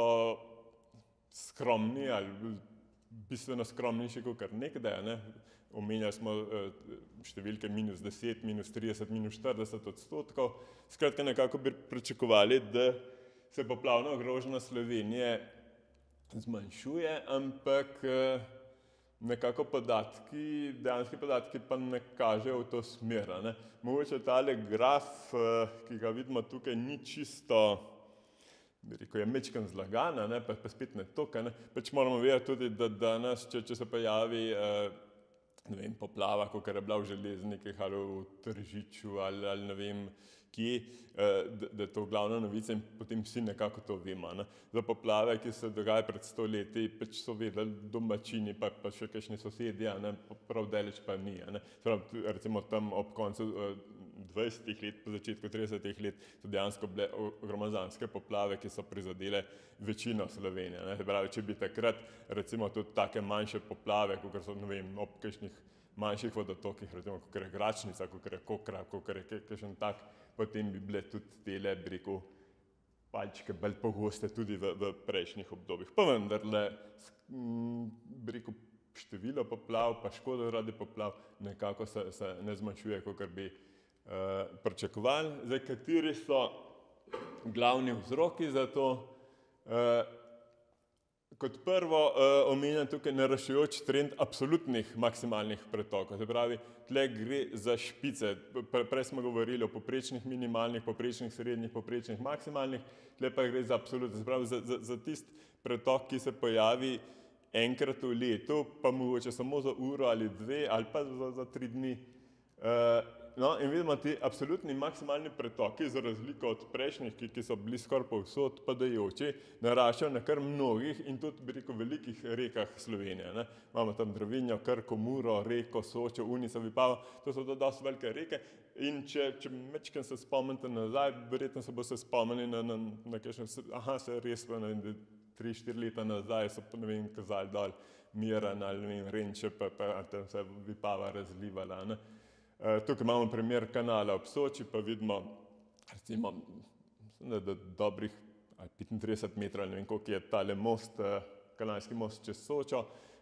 skromni ali bistveno skromnejši kakor nekdaj, ne. Omenjali smo številke minus deset, minus trideset, minus štirideset odstotkov. Skratka, nekako bi pričakovali, da se poplavna ogroženost Slovenije zmanjšuje, ampak nekako podatki, dejanski podatki pa ne kažejo v to smer, ne. Mogoče tale graf, ki ga vidimo tukaj, ni čisto, bi rekel, je majčkeno zlagan, ne, pa, pa spet ne toliko, ne. Pač moramo vedeti tudi, da danes, če, če se pojavi ne vem, poplava, kakor je bila v Železnikih ali v Tržiču ali, ali ne vem kje, da, da je to glavna novica in potem vsi nekako to vemo, ne. Za poplave, ki se dogajajo pred sto leti, pač so vedeli domačini, pa, pa še kakšni sosedje, ne, prav daleč pa ni, ne. Prav, recimo tam ob koncu dvajsetih let, po začetku tridesetih let so dejansko bile gromozanske poplave, ki so prizadele večino Slovenije, ne. Pravi, če bi takrat recimo tudi take manjše poplave, kakor so, ne vem, ob kakšnih manjših vodotokih, recimo kakor je Gračnica, kakor je Kokra, kakor je kakšen tak, potem bi bile tudi tele, bi rekel, palčke bolj pogoste tudi v, v prejšnjih obdobjih. Pa vendarle, bi rekel, število poplav pa škoda zaradi poplav nekako se, se ne zmanjšuje, kakor bi uh, pričakovali. Zdaj, kateri so glavni vzroki za to? Uh, Kot prvo uh, omenjam tukaj naraščajoč trend absolutnih maksimalnih pretokov. Se pravi, tle gre za špice. Prej smo govorili o poprečnih minimalnih, poprečnih srednjih, poprečnih maksimalnih, tle pa gre za absolutne. Se pravi, za, za, za tisti pretok, ki se pojavi enkrat v letu, pa mogoče samo za uro ali dve ali pa za, za tri dni. Uh, No, in vidimo ti absolutni maksimalni pretoki, za razliko od prejšnjih, ki, ki so bili skoraj povsod padajoči, naraščajo na kar mnogih in tudi, bi rekel, velikih rekah Slovenije, ne. Imamo tam Dravinjo, Krko, Muro, Reko, Sočo, Unico, Vipavo, to so to dosti velike reke in če, če majčkeno se spomnite nazaj, verjetno se boste spomnili na, na, na kakšne, aha, se res, ne vem, tri, štiri leta nazaj so, ne vem, kazali dol Miran ali, ne vem, Renče, pa, pa tam se Vipava razlivala, ne. Tukaj imamo primer kanala ob Soči, pa vidimo, recimo, da, da dobrih petintrideset metrov, ne vem, koliko je tale most, kanalski most čez Sočo,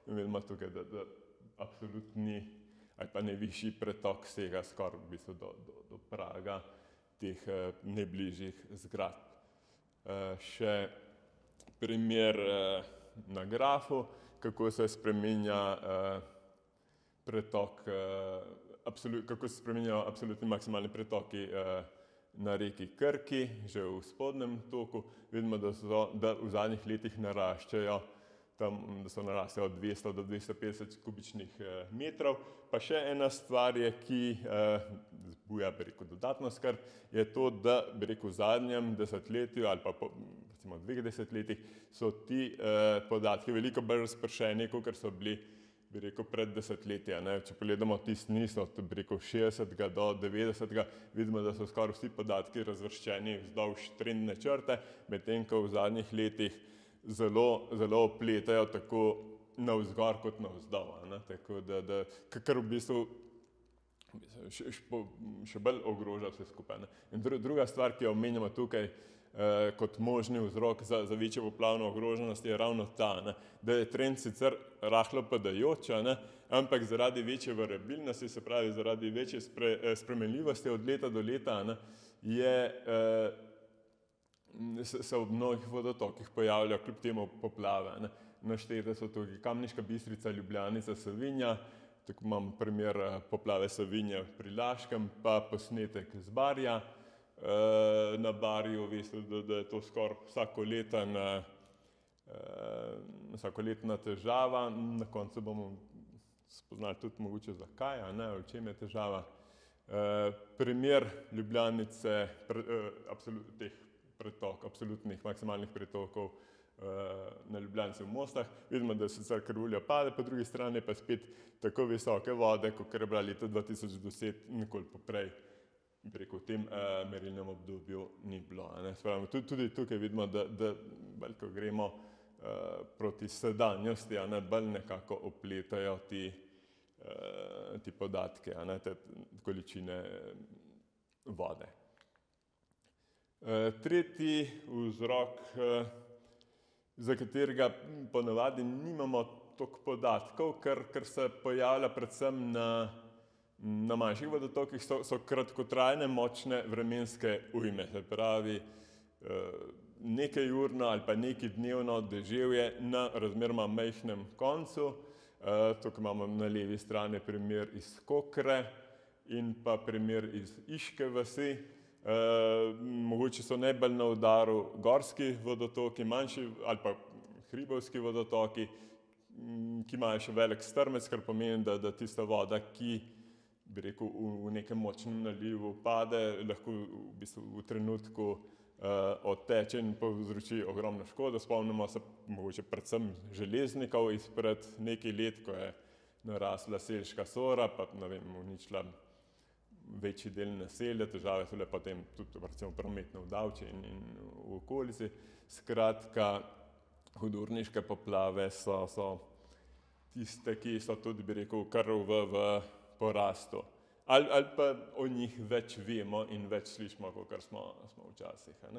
in vidimo tukaj, da, da absolutni ali pa najvišji pretok sega skoraj v bistvu do, do, do praga teh eh, najbližjih zgradb. Eh, še primer eh, na grafu, kako se spreminja eh, pretok, eh, absolut, kako se spreminjajo absolutni maksimalni pretoki eh, na reki Krki, že v spodnjem toku. Vidimo, da, so, da v zadnjih letih naraščajo, tam, da so narasli od dvesto do dvesto petdeset kubičnih eh, metrov. Pa še ena stvar je, ki eh, zbuja, bi rekel, dodatno skrb, je to, da, bi rekel, v zadnjem desetletju ali pa po, recimo dveh desetletjih so ti eh, podatki veliko bolj razpršeni, kot so bili, bi rekel, pred desetletja. Ne? Če pogledamo tisti niz od, bi rekel, šestdesetega do devetdesetega, vidimo, da so skoraj vsi podatki razvrščeni vzdolž trendne črte, medtem ko v zadnjih letih zelo, zelo opletajo tako navzgor kot navzdol. Tako da, da kar v bistvu še, še bolj ogroža vse skupaj. Ne? In druga stvar, ki jo omenjamo tukaj eh, kot možni vzrok za, za večjo poplavno ogroženost, je ravno ta, ne? Da je trend sicer rahlo padajoč, ne? Ampak zaradi večje variabilnosti, se pravi zaradi večje spre, spremenljivosti od leta do leta, ne? Je eh, se v mnogih vodotokih pojavljajo kljub temu poplave. Ne? Naštete so tukaj Kamniška Bistrica, Ljubljanica, Savinja, tako imam primer poplave Savinje pri Laškem, pa posnetek z Barja. E, na Barju veste, da, da je to skoraj vsakoletna, e, vsakoletna težava. Na koncu bomo spoznali tudi mogoče zakaj, ne, v čem je težava. E, primer Ljubljanice, pre, e, absolut, teh pretok, absolutnih maksimalnih pretokov uh, na Ljubljanici v Mostah. Vidimo, da sicer krivulja pade, po drugi strani pa spet tako visoke vode, kot je bila leta dva tisoč deset, nikoli poprej, preko v tem uh, merilnem obdobju ni bilo. Spravimo, tudi, tudi tukaj vidimo, da, da bolj, ko gremo uh, proti sedanjosti, a ne, bolj nekako opletajo ti, uh, ti podatke, a ne, te količine vode. Tretji vzrok, za katerega ponavadi nimamo toliko podatkov, ker, ker se pojavlja predvsem na, na manjših vodotokih, so, so kratkotrajne močne vremenske ujme. Se pravi, nekaj urno ali pa nekaj dnevno deževje na razmeroma majhnem koncu. Tukaj imamo na levi strani primer iz Kokre in pa primer iz Iške vasi. Uh, mogoče so najbolj na udaru gorski vodotoki, manjši ali pa hribovski vodotoki, ki imajo še velik strmec, kar pomeni, da, da tista voda, ki bi rekel, v, v nekem močnem nalivu pade, lahko v, bistvu, v trenutku uh, odteče in povzroči ogromno škodo. Spomnimo se mogoče predvsem železnikov izpred nekaj let, ko je narasla Selška Sora, pa ne vem, uničila večji del naselja, težave so le potem tudi recimo prometne vdavče in, in v okolici. Skratka, hudourniške poplave so, so tiste, ki so tudi, bi rekel, kar v, v porastu. Ali, ali pa o njih več vemo in več slišimo, kot smo, smo včasih. Ne?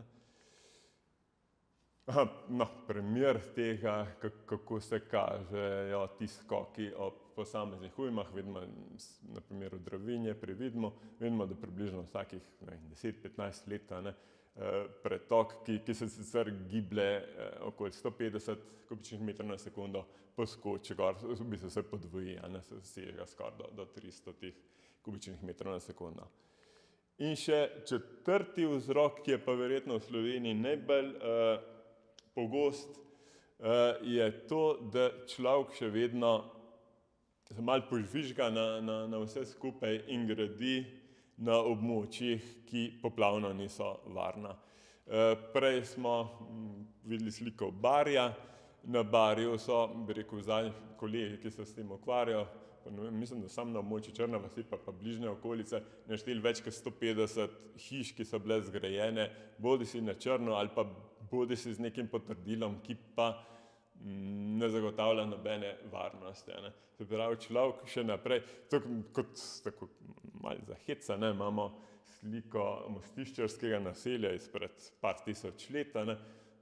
Aha, no, primer tega, kako se kažejo ti skoki ob posameznih ujmah, vidimo na primeru Dravinje pri Vidmu, vidimo, da približno vsakih deset do petnajst let ne, pretok, ki, ki se sicer giblje okoli sto petdeset kubičnih metrov na sekundo, poskoči gor, v bistvu se podvoji, ne, se sežega skoraj do, do tristo kubičnih metrov na sekundo. In še četrti vzrok, ki je pa verjetno v Sloveniji najbolj uh, pogost, uh, je to, da človek še vedno se malo požvižga na, na, na vse skupaj in gradi na območjih, ki poplavno niso varna. Uh, prej smo m, videli sliko Barja. Na Barju so, bi rekel, zadnjih kolegi, ki se s tem ukvarjajo, mislim, da sam na območju Črne vasi pa, pa bližnje okolice, našteli več kot sto petdeset hiš, ki so bile zgrajene, bodi si na črno ali pa bodi si z nekim potrdilom, ki pa m, ne zagotavlja nobene varnosti. Ne. Se pravi, človek še naprej, tako kot tako malo za heca, ne, imamo sliko mostiščarskega naselja izpred par tisoč let, ne,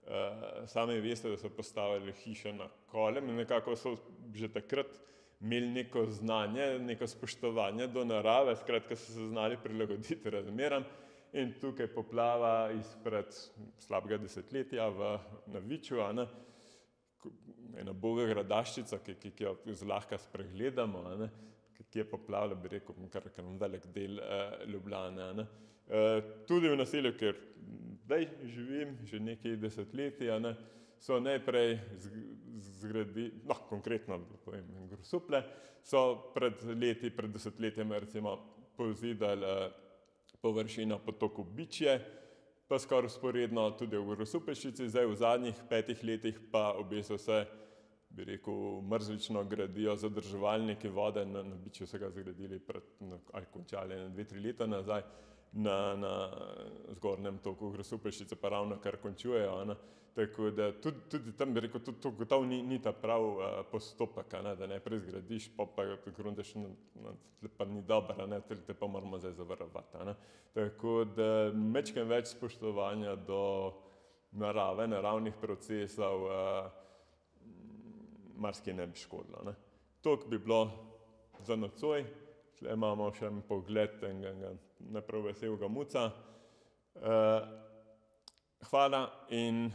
Sami veste, da so postavili hiše na kolem in nekako so že takrat imeli neko znanje, neko spoštovanje do narave, skratka so se znali prilagoditi razmeram in tukaj poplava izpred slabega desetletja v, na Viču, ne, ena boga gradaščica, ki, ki, ki jo zlahka spregledamo, ne, ki je poplavila, bi rekel, kar, kar velik del eh, Ljubljane. Ne. Eh, tudi v naselju, kjer zdaj živim, že nekaj desetletja, ne, so najprej zgradili, no, konkretno povem, Grosuplje, so pred leti, pred desetletjem recimo pozidali eh, površino potoku Bičje, pa skoraj usporedno tudi v Grosupeljščici, zdaj v zadnjih petih letih pa obe so se, bi rekel, mrzlično gradijo zadrževalniki vode, na, na Bičju so ga zgradili pred, ali končali dve, tri leta nazaj, na, na zgornjem toku Grosupeljščice pa ravno kar končujejo, ne. Tako da tudi, tudi tam, bi rekel, tudi to gotovo ni, ni ta prav uh, postopek, ne, da najprej zgradiš, pa pa grundeš, no, pa ni dobro, ne, te, te pa moramo zdaj zavarovati, ne. Tako da mečkem več spoštovanja do narave, naravnih procesov, uh, marsikaj ne bi škodilo, ne. Toliko bi bilo za nocoj, tle imamo še en pogled enega neprav veselega muca. Uh, hvala in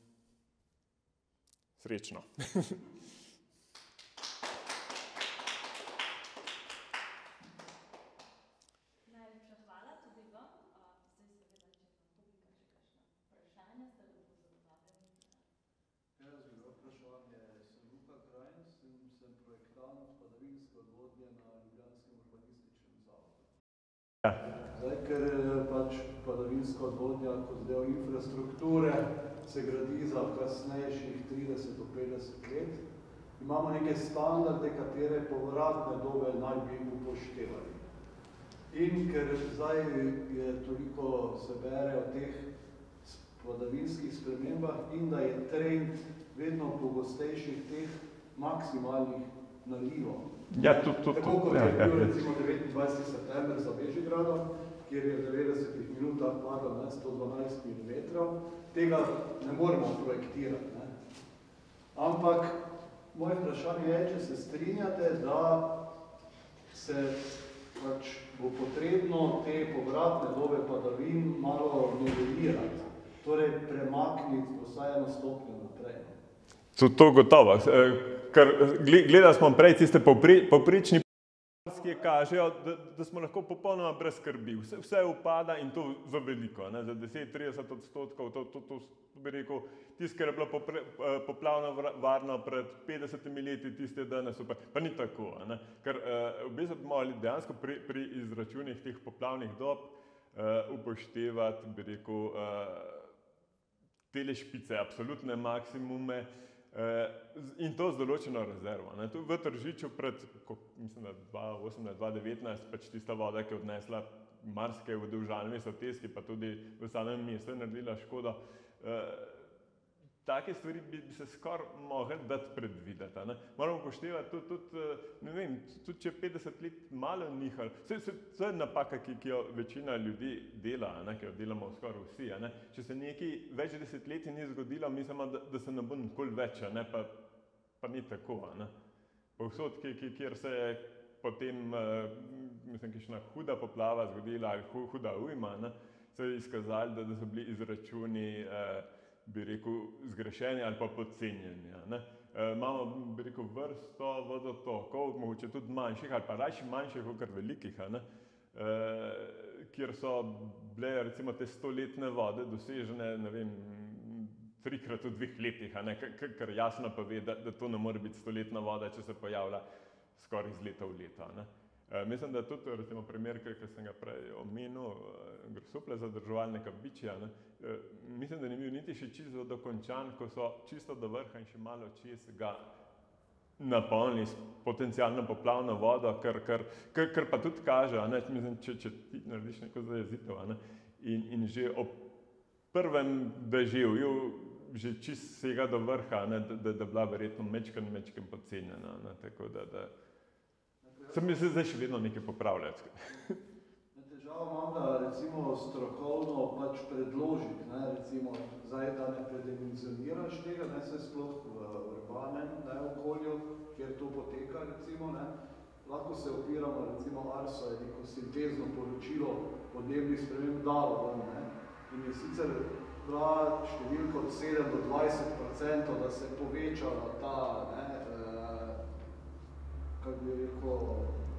srečno. Najlepša hvala tudi vam. Zdaj seveda, če ima publika še kakšna vprašanja, ste lepo zadovoljni. Jaz bi bilo vprašanje, sem Luka Krajnc in sem projektant padavinske odvodnje na Ljubljanskem urbanističnem zavodu. Ja. Zdaj, ker pač padavinska odvodnja kot del infrastrukture se gradi za kasnejših trideset do petdeset let, imamo neke standarde, katere povratne dobe naj bi upoštevali. In ker zdaj je toliko se bere o teh padavinskih spremembah in da je trend vedno pogostejših teh maksimalnih nalivov. Ja, to, to, to. Tako kot Ja, je ja, bil ja. recimo devetindvajseti september za Bežigradom, kjer je v devetdesetih minutah padlo ne, sto dvanajst milimetrov, tega ne moremo projektirati. Ne. Ampak moje vprašanje je, če se strinjate, da se pač bo potrebno te povratne dobe padavin malo nivelirati, torej premakniti vsaj eno stopnjo naprej. To, to gotovo, ker gledali smo prej tiste povprečni ki kažejo, da, da smo lahko popolnoma brez skrbi. Vse, vse upada in to za veliko, ne, za deset do trideset odstotkov, to, to, to, to bi rekel, tisto, kar je bilo popre, poplavno varno pred petdesetimi leti, tiste danes, pa, pa ni tako, ne, ker v bistvu bi morali dejansko pri, pri izračunih teh poplavnih dob uh, upoštevati, bi rekel, uh, tele špice, absolutne maksimume, in to z določeno rezervo. Ne. Tu v Tržiču pred, mislim, da dva osemnajst dva devetnajst, pač tista voda, ki je odnesla marsikaj v Dovžanovi soteski, pa tudi v samem mestu je naredila škodo. E, take stvari bi se skoraj mogli dati predvideti. Ne. Moramo upoštevati tudi, tudi, ne vem, tudi če petdeset let malo nihali. To je napaka, ki, ki jo večina ljudi dela, ne, ki jo delamo skoraj vsi. Ne. Če se nekaj več desetletij ni zgodilo, mislimo, da, da se ne bo nikoli več, ne, pa, pa ni tako. Ne. Povsod, kjer se je potem, mislim, kakšna huda poplava zgodila ali huda ujma, ne, so izkazali, da, da so bili izračuni eh, bi rekel, zgrešeni ali pa podcenjeni. Ne. E, imamo, bi rekel, vrsto vodotokov, mogoče tudi manjših ali pa rajši manjših, kot velikih, ne, e, kjer so bile recimo te stoletne vode dosežene, ne vem, trikrat v dveh letih, ne, kar jasno pove, da, da to ne more biti stoletna voda, če se pojavlja skoraj iz leta v leto. Ne. E, mislim, da tudi recimo primer, ki sem ga prej omenil, Grosuplje zadrževalnika Bičja, ne, e, mislim, da ni bil niti še čisto dokončan, ko so čisto do vrha in še malo čez ga napolnili s potencialno poplavno vodo, kar, kar, kar, kar pa tudi kaže, ne, mislim, če, če ti narediš neko zajezitev, ne, in, in že ob prvem deževju že čisto vsega do vrha, ne, da, da, da bila verjetno mečken, mečken podcenjena, ne, tako da, da se mi se zdaj še vedno nekaj popravljati. Težava Prav imam, da recimo strokovno pač predložiti, ne, recimo zdaj, da ne predimenzioniraš tega, ne, se sploh v urbanem, ne, okolju, kjer to poteka, recimo, ne, lahko se opiramo, recimo Arso je neko sintezno poročilo podnebnih sprememb dalo ven, ne, in je sicer bila številka od sedem do dvajset procentov, da se je povečala ta, ne, eh, kako bi rekel,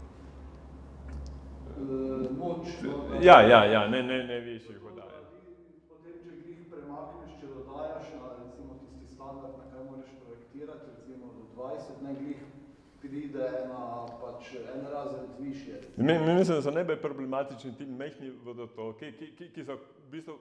moč. No, ja, ja, ja, ne, ne, ne višjih vodaje. Potem, če jih premakneš, če dodajaš na recimo tisti standard, na kaj moraš projektirati, recimo do dvajset, ne glih pride na pač en razred višje. Mi, mi mislim, da so najbolj problematični ti mehni vodotoki, ki, ki, ki so v bistvu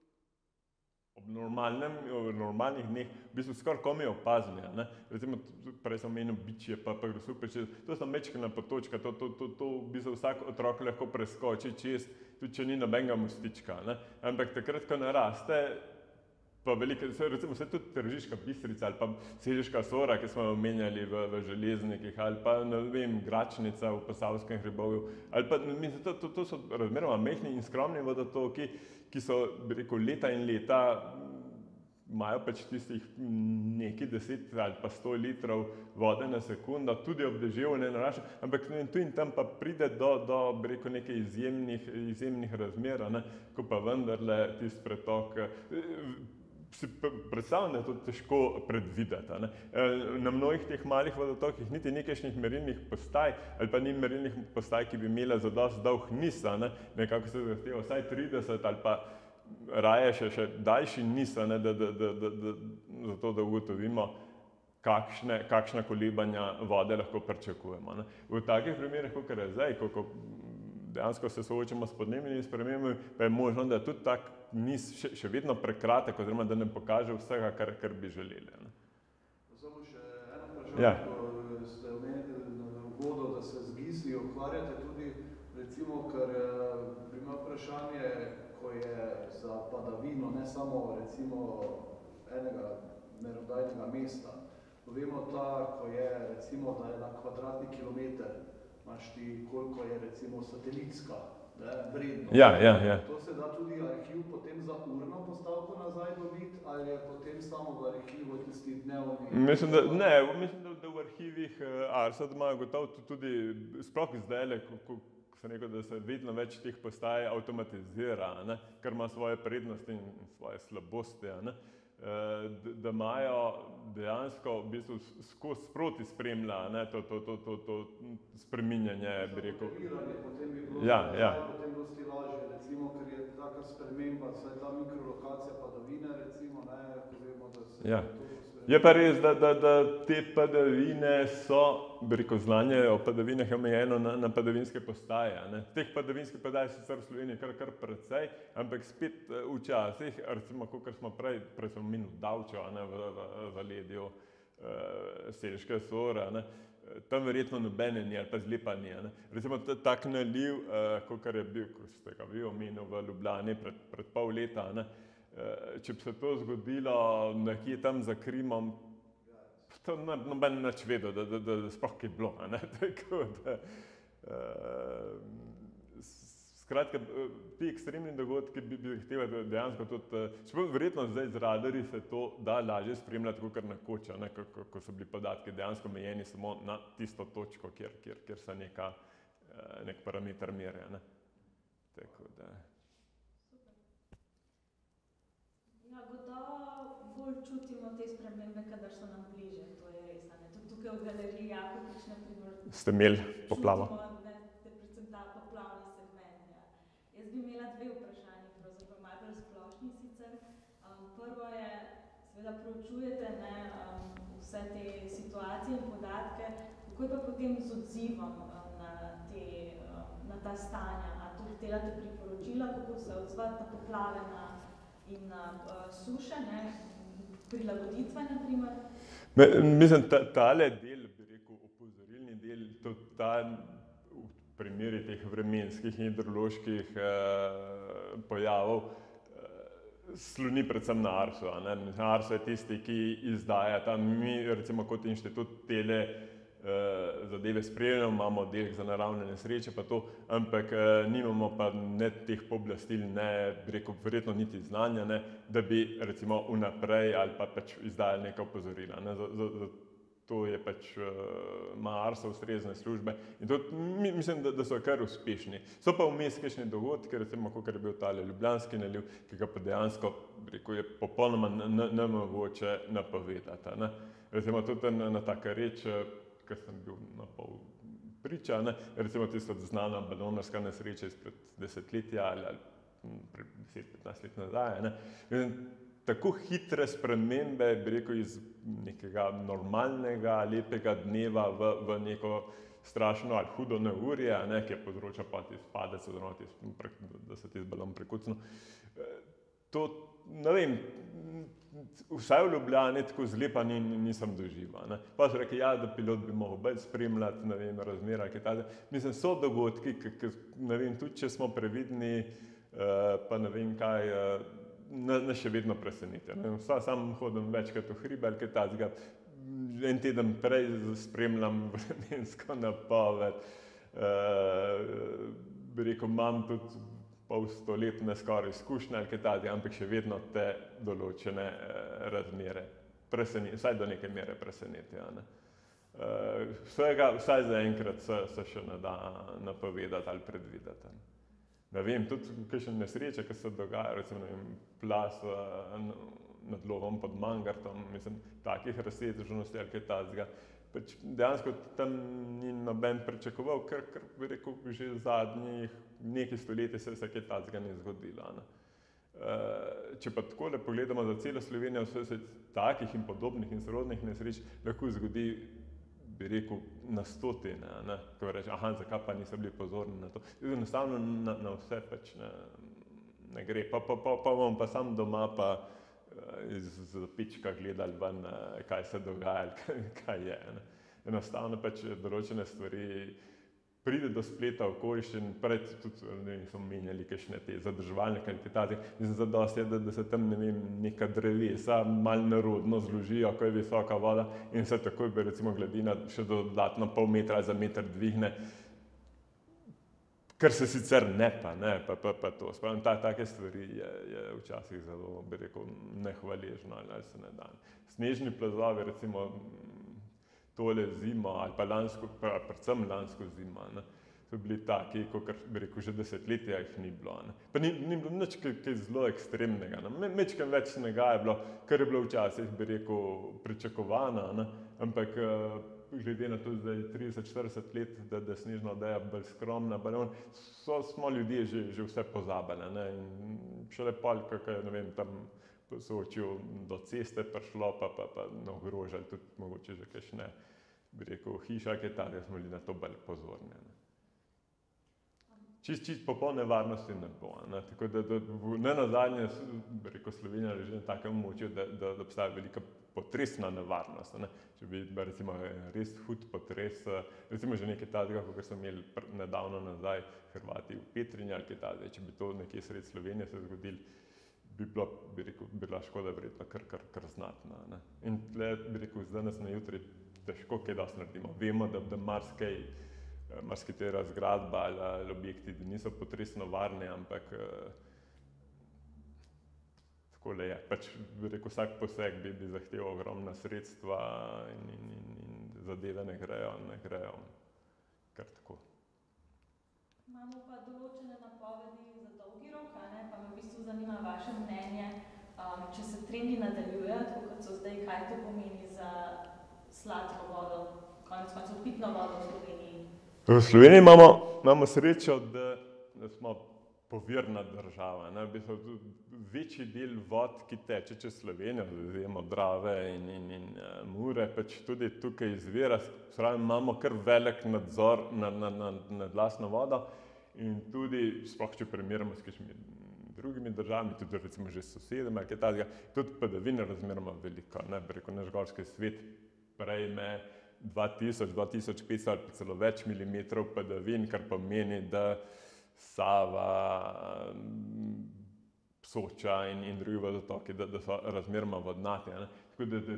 ob normalnem, v normalnih dneh v bistvu skoraj komaj opazni, ne. Recimo, prej sem omenil bičje, pa pa grusupeče, to so mečkana potočka, to, to, to, to v bistvu vsak otrok lahko preskoči čez, tudi če ni nobenega mostička, ne. Ampak takrat, ko naraste, pa velike, recimo vse tudi Tržiška Bistrica ali pa Selška Sora, ki smo jo omenjali v, v Železnikih, ali pa, ne vem, Gračnica v Posavskem hribovju, ali pa, mislim, to, to, to so razmeroma mehni in skromni vodotoki, ki so, bi rekel, leta in leta, imajo pač tistih nekaj deset ali pa sto litrov vode na sekundo, tudi ob deževu ne narašča, ampak tu in tam pa pride do, do bi rekel, nekaj izjemnih, izjemnih razmer, ne, ko pa vendarle tisti pretok, si predstavljam, da je to težko predvideti, ne. Na mnogih teh malih vodotokih niti nekajšnih merilnih postaj, ali pa ni merilnih postaj, ki bi imela zadosti dolg niz, ne, nekako se zahteva vsaj trideset ali pa raje še, še daljši niz, ne, da, da, da, da, da, zato, da ugotovimo, kakšne, kakšna kolebanja vode lahko pričakujemo, ne. V takih primerih, kakor je zdaj, ko, ko dejansko se soočamo s podnebnimi spremembami, pa je možno, da tudi tak niz še, še vedno prekratek, oziroma da ne pokaže vsega, kar, kar bi želeli, ne. Samo še eno vprašanje, ja. Ko ste omenili na uvodu, da se z gisli ukvarjate tudi, recimo, ker ima vprašanje, ko je za padavino, ne samo recimo enega merodajnega mesta. Povemo ta, ko je recimo, da je na kvadratni kilometer, imaš ti, koliko je recimo satelitska, ne, vrednost. Ja, ja, ja. To se da tudi arhiv potem za urno postavko nazaj dobiti, ali je potem samo v arhivu tisti dnevni? Mislim, da, ne, mislim, da, da v arhivih Arsa imajo gotovo tudi, sploh zdajle, ko sem rekel, da se vedno več teh postaj avtomatizira, ne, kar ima svoje prednosti in svoje slabosti, ne, da imajo dejansko v bistvu skozi sproti spremlja, ne, to, to, to, to, to spreminjanje, bi rekel. Potem bi bilo, ja, ja. Potem dosti lažje, recimo, ker je taka sprememba, saj ta mikrolokacija padavine, recimo, ne, ko vemo, da se ja. to posveda. Je pa res, da, da, da te padavine so, bi rekel, znanje o padavinah je omejeno na, na padavinske postaje, ne. Teh padavinskih podaj sicer v Sloveniji kar, kar precej, ampak spet včasih, recimo, kakor smo prej, prej smo omenili Davčo, ne, v, v, v ledju uh, Selške Sore, ne, tam verjetno nobene ni, ali pa zlepa ni, ne. Recimo, tak naliv, uh, kakor je bil, ko ste ga vi omenil v Ljubljani pred, pred pol leta, ne, če bi se to zgodilo nekje tam za Krimom, to noben nič vedel, da, da, da, da sploh kaj bilo, ne, tako da, uh, skratka, ti ekstremni dogodki bi, bi hteli dejansko tudi, čeprav verjetno zdaj z radarji se to da lažje spremljati, kakor nekoč, ne, ko, ko so bili podatki dejansko omejeni samo na tisto točko, kjer, kjer, kjer se neka, nek parameter merja, ne, tako da. Ja, gotovo bolj čutimo te spremembe, kadar so nam bliže, to je res, ne. Tudi tukaj v galeriji Jakopič, na primer, ste imeli poplavo? Čutimo, ne, predvsem ta poplavni segment, ja. Jaz bi imela dve vprašanje, pravzaprav malo bolj splošni sicer. Um, prvo je, seveda proučujete, ne, um, vse te situacije in podatke, kako je pa potem z odzivom um, na, te, um, na ta stanja, a tudi delate priporočila, kako se odzvati na poplave, na in na uh, suše, ne, prilagoditve, na primer? Me, mislim, ta, tale del, bi rekel, opozorilni del, to, ta v primeri teh vremenskih in hidroloških eh, pojavov eh, sloni predvsem na Arsu, ne. Arso je tisti, ki izdaja tam, mi recimo kot inštitut tele zadeve spremljamo, imamo oddelek za naravne nesreče pa to, ampak nimamo pa ne teh pooblastil, ne, bi rekel, verjetno niti znanja, ne, da bi recimo vnaprej ali pa pač izdajali neka opozorila, ne, za, za, za to je pač, ima Arso ustrezne službe in to mislim, da, da so kar uspešni. So pa vmes kakšni dogodki, recimo, kakor je bil tale ljubljanski naliv, ki ga pa dejansko, bi rekel, je popolnoma nemogoče napovedati, ne. Recimo tudi na, na taka reč, ker sem bil na pol priča, ne, recimo tisto znana balonarska nesreča izpred desetletja ali, ali deset petnajst let nazaj, ne. Tako hitre spremembe, bi rekel, iz nekega normalnega, lepega dneva v, v neko strašno ali hudo neurje, ne, ki je povzroča pa tisti padec, oziroma tisti, da se tisti balon prekucnil. To, ne vem, vsaj v Ljubljani tako zlepa ni, nisem doživel, ne. Pa so rekli, ja, da pilot bi mogel bolj spremljati, ne vem, razmera, kaj tako. Mislim, so dogodki, ki, ne vem, tudi če smo previdni, pa ne vem kaj, nas še vedno preseneti. Sam hodim večkrat v hribe ali kaj takega, en teden prej spremljam vremensko napoved, bi rekel, imam tudi polstoletne skoraj izkušnje ali kaj takega, ampak še vedno te določene razmere presenetijo, vsaj do neke mere presenetijo, ne. Vsega, vsaj zaenkrat se, se še ne da napovedati ali predvideti. Ne vem, tudi kakšne nesreče, ki se dogajajo, recimo, ne vem, plaz nad Logom pod Mangartom, mislim, takih razsežnosti ali kaj takega. Pač dejansko tam ni noben pričakoval, ker, ker bi rekel, že zadnjih nekaj stoletij se se kaj takega ni zgodilo, ne. Če pa takole pogledamo za celo Slovenijo, vse se takih in podobnih in sorodnih nesreč lahko zgodi, bi rekel, na stotine, ne, ko reče, aha, zakaj pa niso bili pozorni na to. Enostavno na, na vse pač ne, ne gre, pa, pa, pa, pa bomo pa sam doma pa iz zapička gledali ven, kaj se dogaja, kaj, kaj je, ne. Enostavno pač določene stvari pride do spleta okoliščin, pred tudi, ne vem, so menjali kakšne te zadrževalnike ali kaj takega, mislim, zadosti je, da, da se tam, ne vem, neka drevesa malo nerodno zložijo, ko je visoka voda in se takoj bi recimo gladina še dodatno pol metra za meter dvigne, kar se sicer ne pa, ne, pa, pa, pa to. Spravim, ta, take stvari je, je včasih zelo, bi rekel, nehvaležno ali, ali se ne da. Snežni plazovi, recimo, tole zimo ali pa lansko, predvsem lansko zimo, ne, so bili taki, kakor bi rekel, že desetletja jih ni bilo, ne. Pa ni, ni bilo nič kaj, kaj zelo ekstremnega, ne. Mečkam več snega je bilo, kar je bilo včasih, bi rekel, pričakovano, ne, ampak glede na to zdaj trideset štirideset let, da, da snežna odeja bolj skromna, balon, so, smo ljudje že, že vse pozabili, ne, in šele pol, kako je, ne vem, tam so očil do ceste prišlo, pa, pa, pa ogrožali tudi mogoče že kakšne, bi rekel, hiša, kaj takega, smo bili na to bolj pozorni, ne. Čist, čist popolne varnosti ne bo, ne, tako da, da ne nazadnje, bi rekel, Slovenija je že na takem območju, da, da, da obstaja velika potresna nevarnost, ne. Če bi recimo res hud potres, recimo že nekaj takega, kakor so imeli nedavno nazaj Hrvati v Petrinji ali kaj takega, če bi to nekje sredi Slovenije se zgodilo, bi bilo, bi rekel, bila škoda verjetno kar, kar, kar znatna, ne. In tle, bi rekel, z danes na jutri težko kaj dosti naredimo. Vemo, da, da marsikaj, marsikatera zgradba ali, ali objekti niso potresno varni, ampak takole je. Pač, bi rekel, vsak poseg bi, bi zahteval ogromna sredstva in, in, in, in zadeve ne grejo, ne grejo kar tako. Imamo pa določene napovedi za dolgi rok, a ne, pa me v bistvu zanima vaše mnenje, um, če se trendi nadaljujejo, tako kot so zdaj, kaj to pomeni za sladko vodo, konec koncev pitno vodo v Sloveniji? V Sloveniji imamo, imamo srečo, da, da smo povirna država, ne, v bistvu večji del vod, ki teče čez Slovenijo, izjemo Drave in, in, in Mure, pač tudi tukaj izvira, pravi, imamo kar velik nadzor nad, nad, nad, nad lastno vodo in tudi, sploh če primerjamo s kakšnimi drugimi državami, tudi recimo že s sosedami, ali kaj takega, tudi padavine razmeroma veliko, ne, bi rekel, naš gorski svet prejme dva tisoč, dva tisoč petsto ali pa celo več milimetrov padavin, kar pomeni, da Sava, Soča in, in drugi vodotoki, da, da so razmeroma vodnati, ne. Tako da, da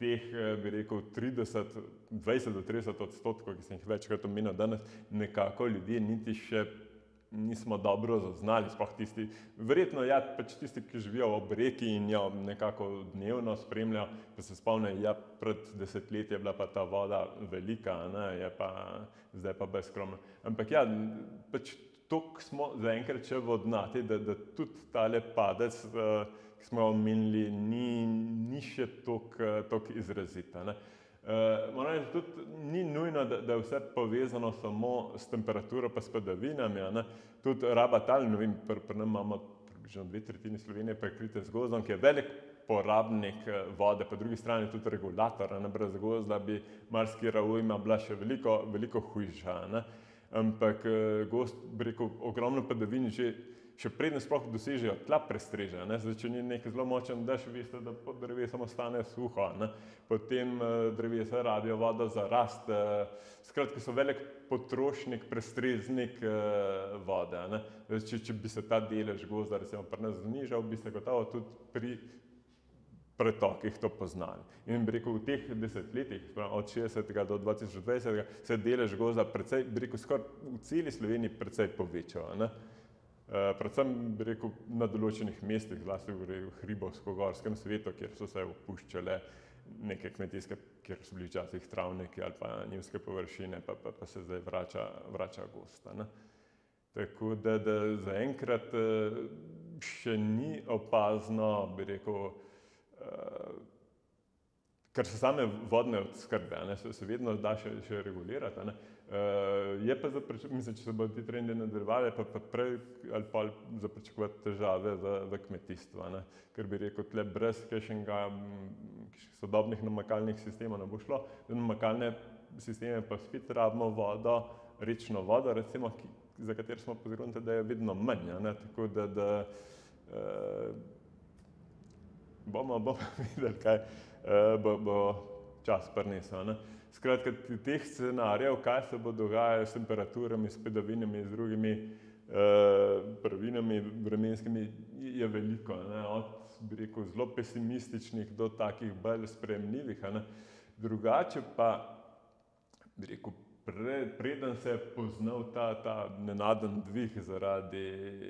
teh, bi rekel, trideset, dvajset do trideset odstotkov, ki sem jih večkrat omenil danes, nekako ljudje niti še nismo dobro zaznali, sploh tisti, verjetno ja, pač tisti, ki živijo ob reki in jo nekako dnevno spremljajo, pa se spomnijo, ja, pred desetletji je bila pa ta voda velika, ne, je pa, zdaj pa brezskromna. Ampak ja, pač toliko smo zaenkrat še vodnati, da, da tudi tale padec, ki smo omenili, ni, ni še toliko izrazita, ne. Uh, moram reči, tudi ni nujno, da, da je vse povezano samo s temperaturo pa s padavinami, ne. Tudi raba tal, ne vem, pri, pri nam imamo približno dve tretjini Slovenije prekrite z gozdom, ki je velik porabnik vode, po drugi strani tudi regulator, ne, brez gozda bi marsikatera ujma bila še veliko, veliko hujša, ne. Ampak gozd, bi rekel, ogromno padavin že še preden sploh dosežejo tla prestreže, ne, zdaj, če ni nekaj zelo močen dež, veste, da pod drevesom ostane suho, ne, potem drevesa rabijo vodo za rast, skratka so velik potrošnik, prestreznik vode, ne, zdaj, če, če bi se ta delež gozda recimo pri nas znižal, bi se gotovo tudi pri pretokih to poznali. In bi rekel, v teh desetletjih, od šestdesetega do dva tisoč dvajsetega, se je delež gozda precej, bi rekel, skoraj v celi Sloveniji precej povečal, ne. Uh, predvsem, bi rekel, na določenih mestih, zlasti v hribovsko-gorskem svetu, kjer so se opuščale neke kmetijske, kjer so bili včasih travniki ali pa njivske površine, pa, pa, pa se zdaj vrača, vrača gosta, ne. Tako da, da zaenkrat uh, še ni opazno, bi rekel, uh, kar se same vodne oskrbe, ne, se, se vedno da še, še regulirati, ne. Uh, je pa za pričakovati, mislim, če se bodo ti trendi nadaljevali, pa, pa prej ali pa za pričakovati težave v, v kmetijstvu, ne. Ker bi rekel, tle brez kakšnega sodobnih namakalnih sistemov ne bo šlo, za namakalne sisteme pa spet rabimo vodo, rečno vodo, recimo, ki, za katero smo pozorili, da je vedno manj, ne, tako da, da uh, bomo, bomo videli, kaj uh, bo, bo čas prinesel, ne. Skratka, teh scenarijev, kaj se bo dogajalo s temperaturami, s padavinami, z drugimi uh, prvinami vremenskimi, je veliko, ne, od, bi rekel, zelo pesimističnih do takih bolj sprejemljivih, ne. Drugače pa, bi rekel, pre, preden se je poznal ta, ta nenaden dvig zaradi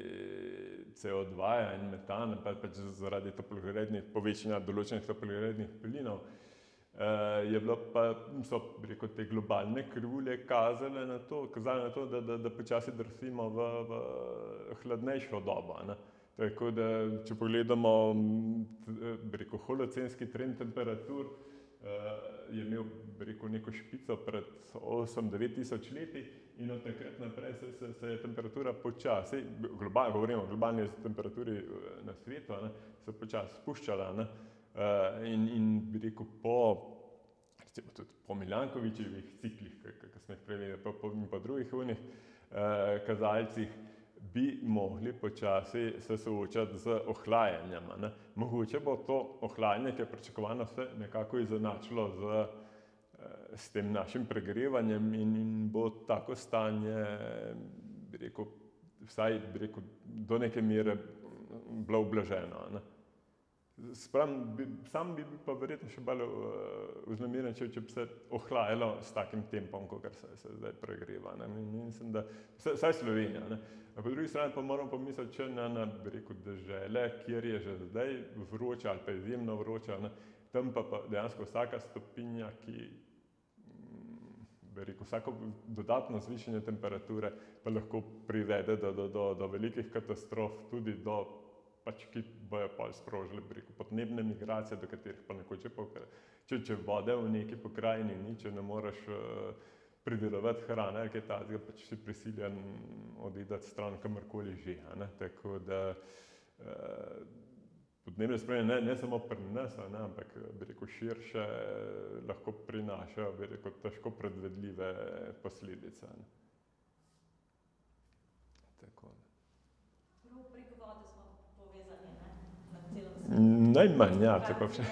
C O dva in metana, pa pač zaradi toplogrednih, povečanja določenih toplogrednih plinov, Uh, je bilo pa, so, bi rekel, te globalne krivulje kazale na to, kazale na to, da, da, da počasi drsimo v, v hladnejšo dobo, ne. Tako da, če pogledamo, bi rekel, holocenski trend temperatur, uh, je imel, bi rekel, neko špico pred osem do devet tisoč leti in od takrat naprej se, se, se je temperatura počasi, global, govorimo o globalni temperaturi na svetu, ne, se počasi spuščala, ne. Uh, in, in bi rekel, po, recimo tudi po Miljankovičevih ciklih, ki smo jih prej pa po, po drugih unih uh, kazalcih, bi mogli počasi se soočati z ohlajanjem, ne. Mogoče bo to ohlajanje, ki je pričakovano, se nekako izenačilo z, uh, s tem našim pregrevanjem in, in bo tako stanje, bi rekel, vsaj, bi rekel, do neke mere bilo ublaženo, ne. Sprem, bi, sam bi pa verjetno še bolj uh, vznemirjen, če, če bi se ohlajalo s takim tempom, kot se, se zdaj pregreva, ne. Mislim, da vsaj Slovenija, ne. A po drugi strani pa moramo pomisliti, če na, na, bi rekel, dežele, kjer je že zdaj vroča ali pa izjemno vroča, ne, tam pa, pa dejansko vsaka stopinja, ki, bi rekel, vsako dodatno zvišanje temperature pa lahko privede do, do, do, do velikih katastrof, tudi do pač, ki bojo pa sprožili, bi rekel, podnebne migracije, do katerih pa nekoče pokraj. Če, če vode v neki pokrajini ni, če ne moreš uh, pridelovati hrane, ali kaj takega, pač si prisiljen odidati stran kamorkoli že, ne. Tako da uh, podnebne spremembe ne, ne samo pri nas, ne, ampak bi rekel, širše lahko prinašajo, bi rekel, težko predvedljive posledice, ne. Tako da. Najmanj, ja, tako še.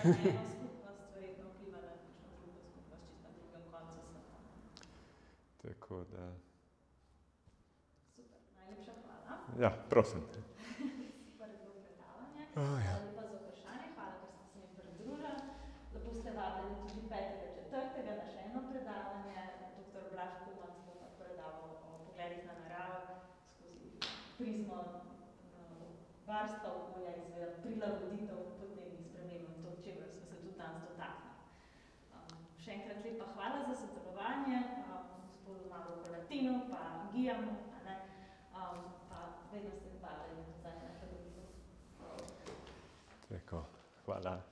Tako da. Super, najlepša hvala. Ja, prosim. Super je bilo predavanje. Oh, ja. Hvala lepa za vprašanje, hvala, ker ste se mi pridružili. Lepo boste vabljeni tudi petega četrtega na še eno predavanje. Doktor Blaž Kumac bo pa predaval o pogledih na naravo skozi prizmo varstva okolja in seveda prilagoditev podnebnih sprememb, to, čemer smo se tudi danes dotaknili. Um, še enkrat lepa hvala za sodelovanje, um, gospodu Mavru Latinu, pa Gijamu, um, pa vedno ste vabljeni nazaj na Akademijo. Tako, hvala.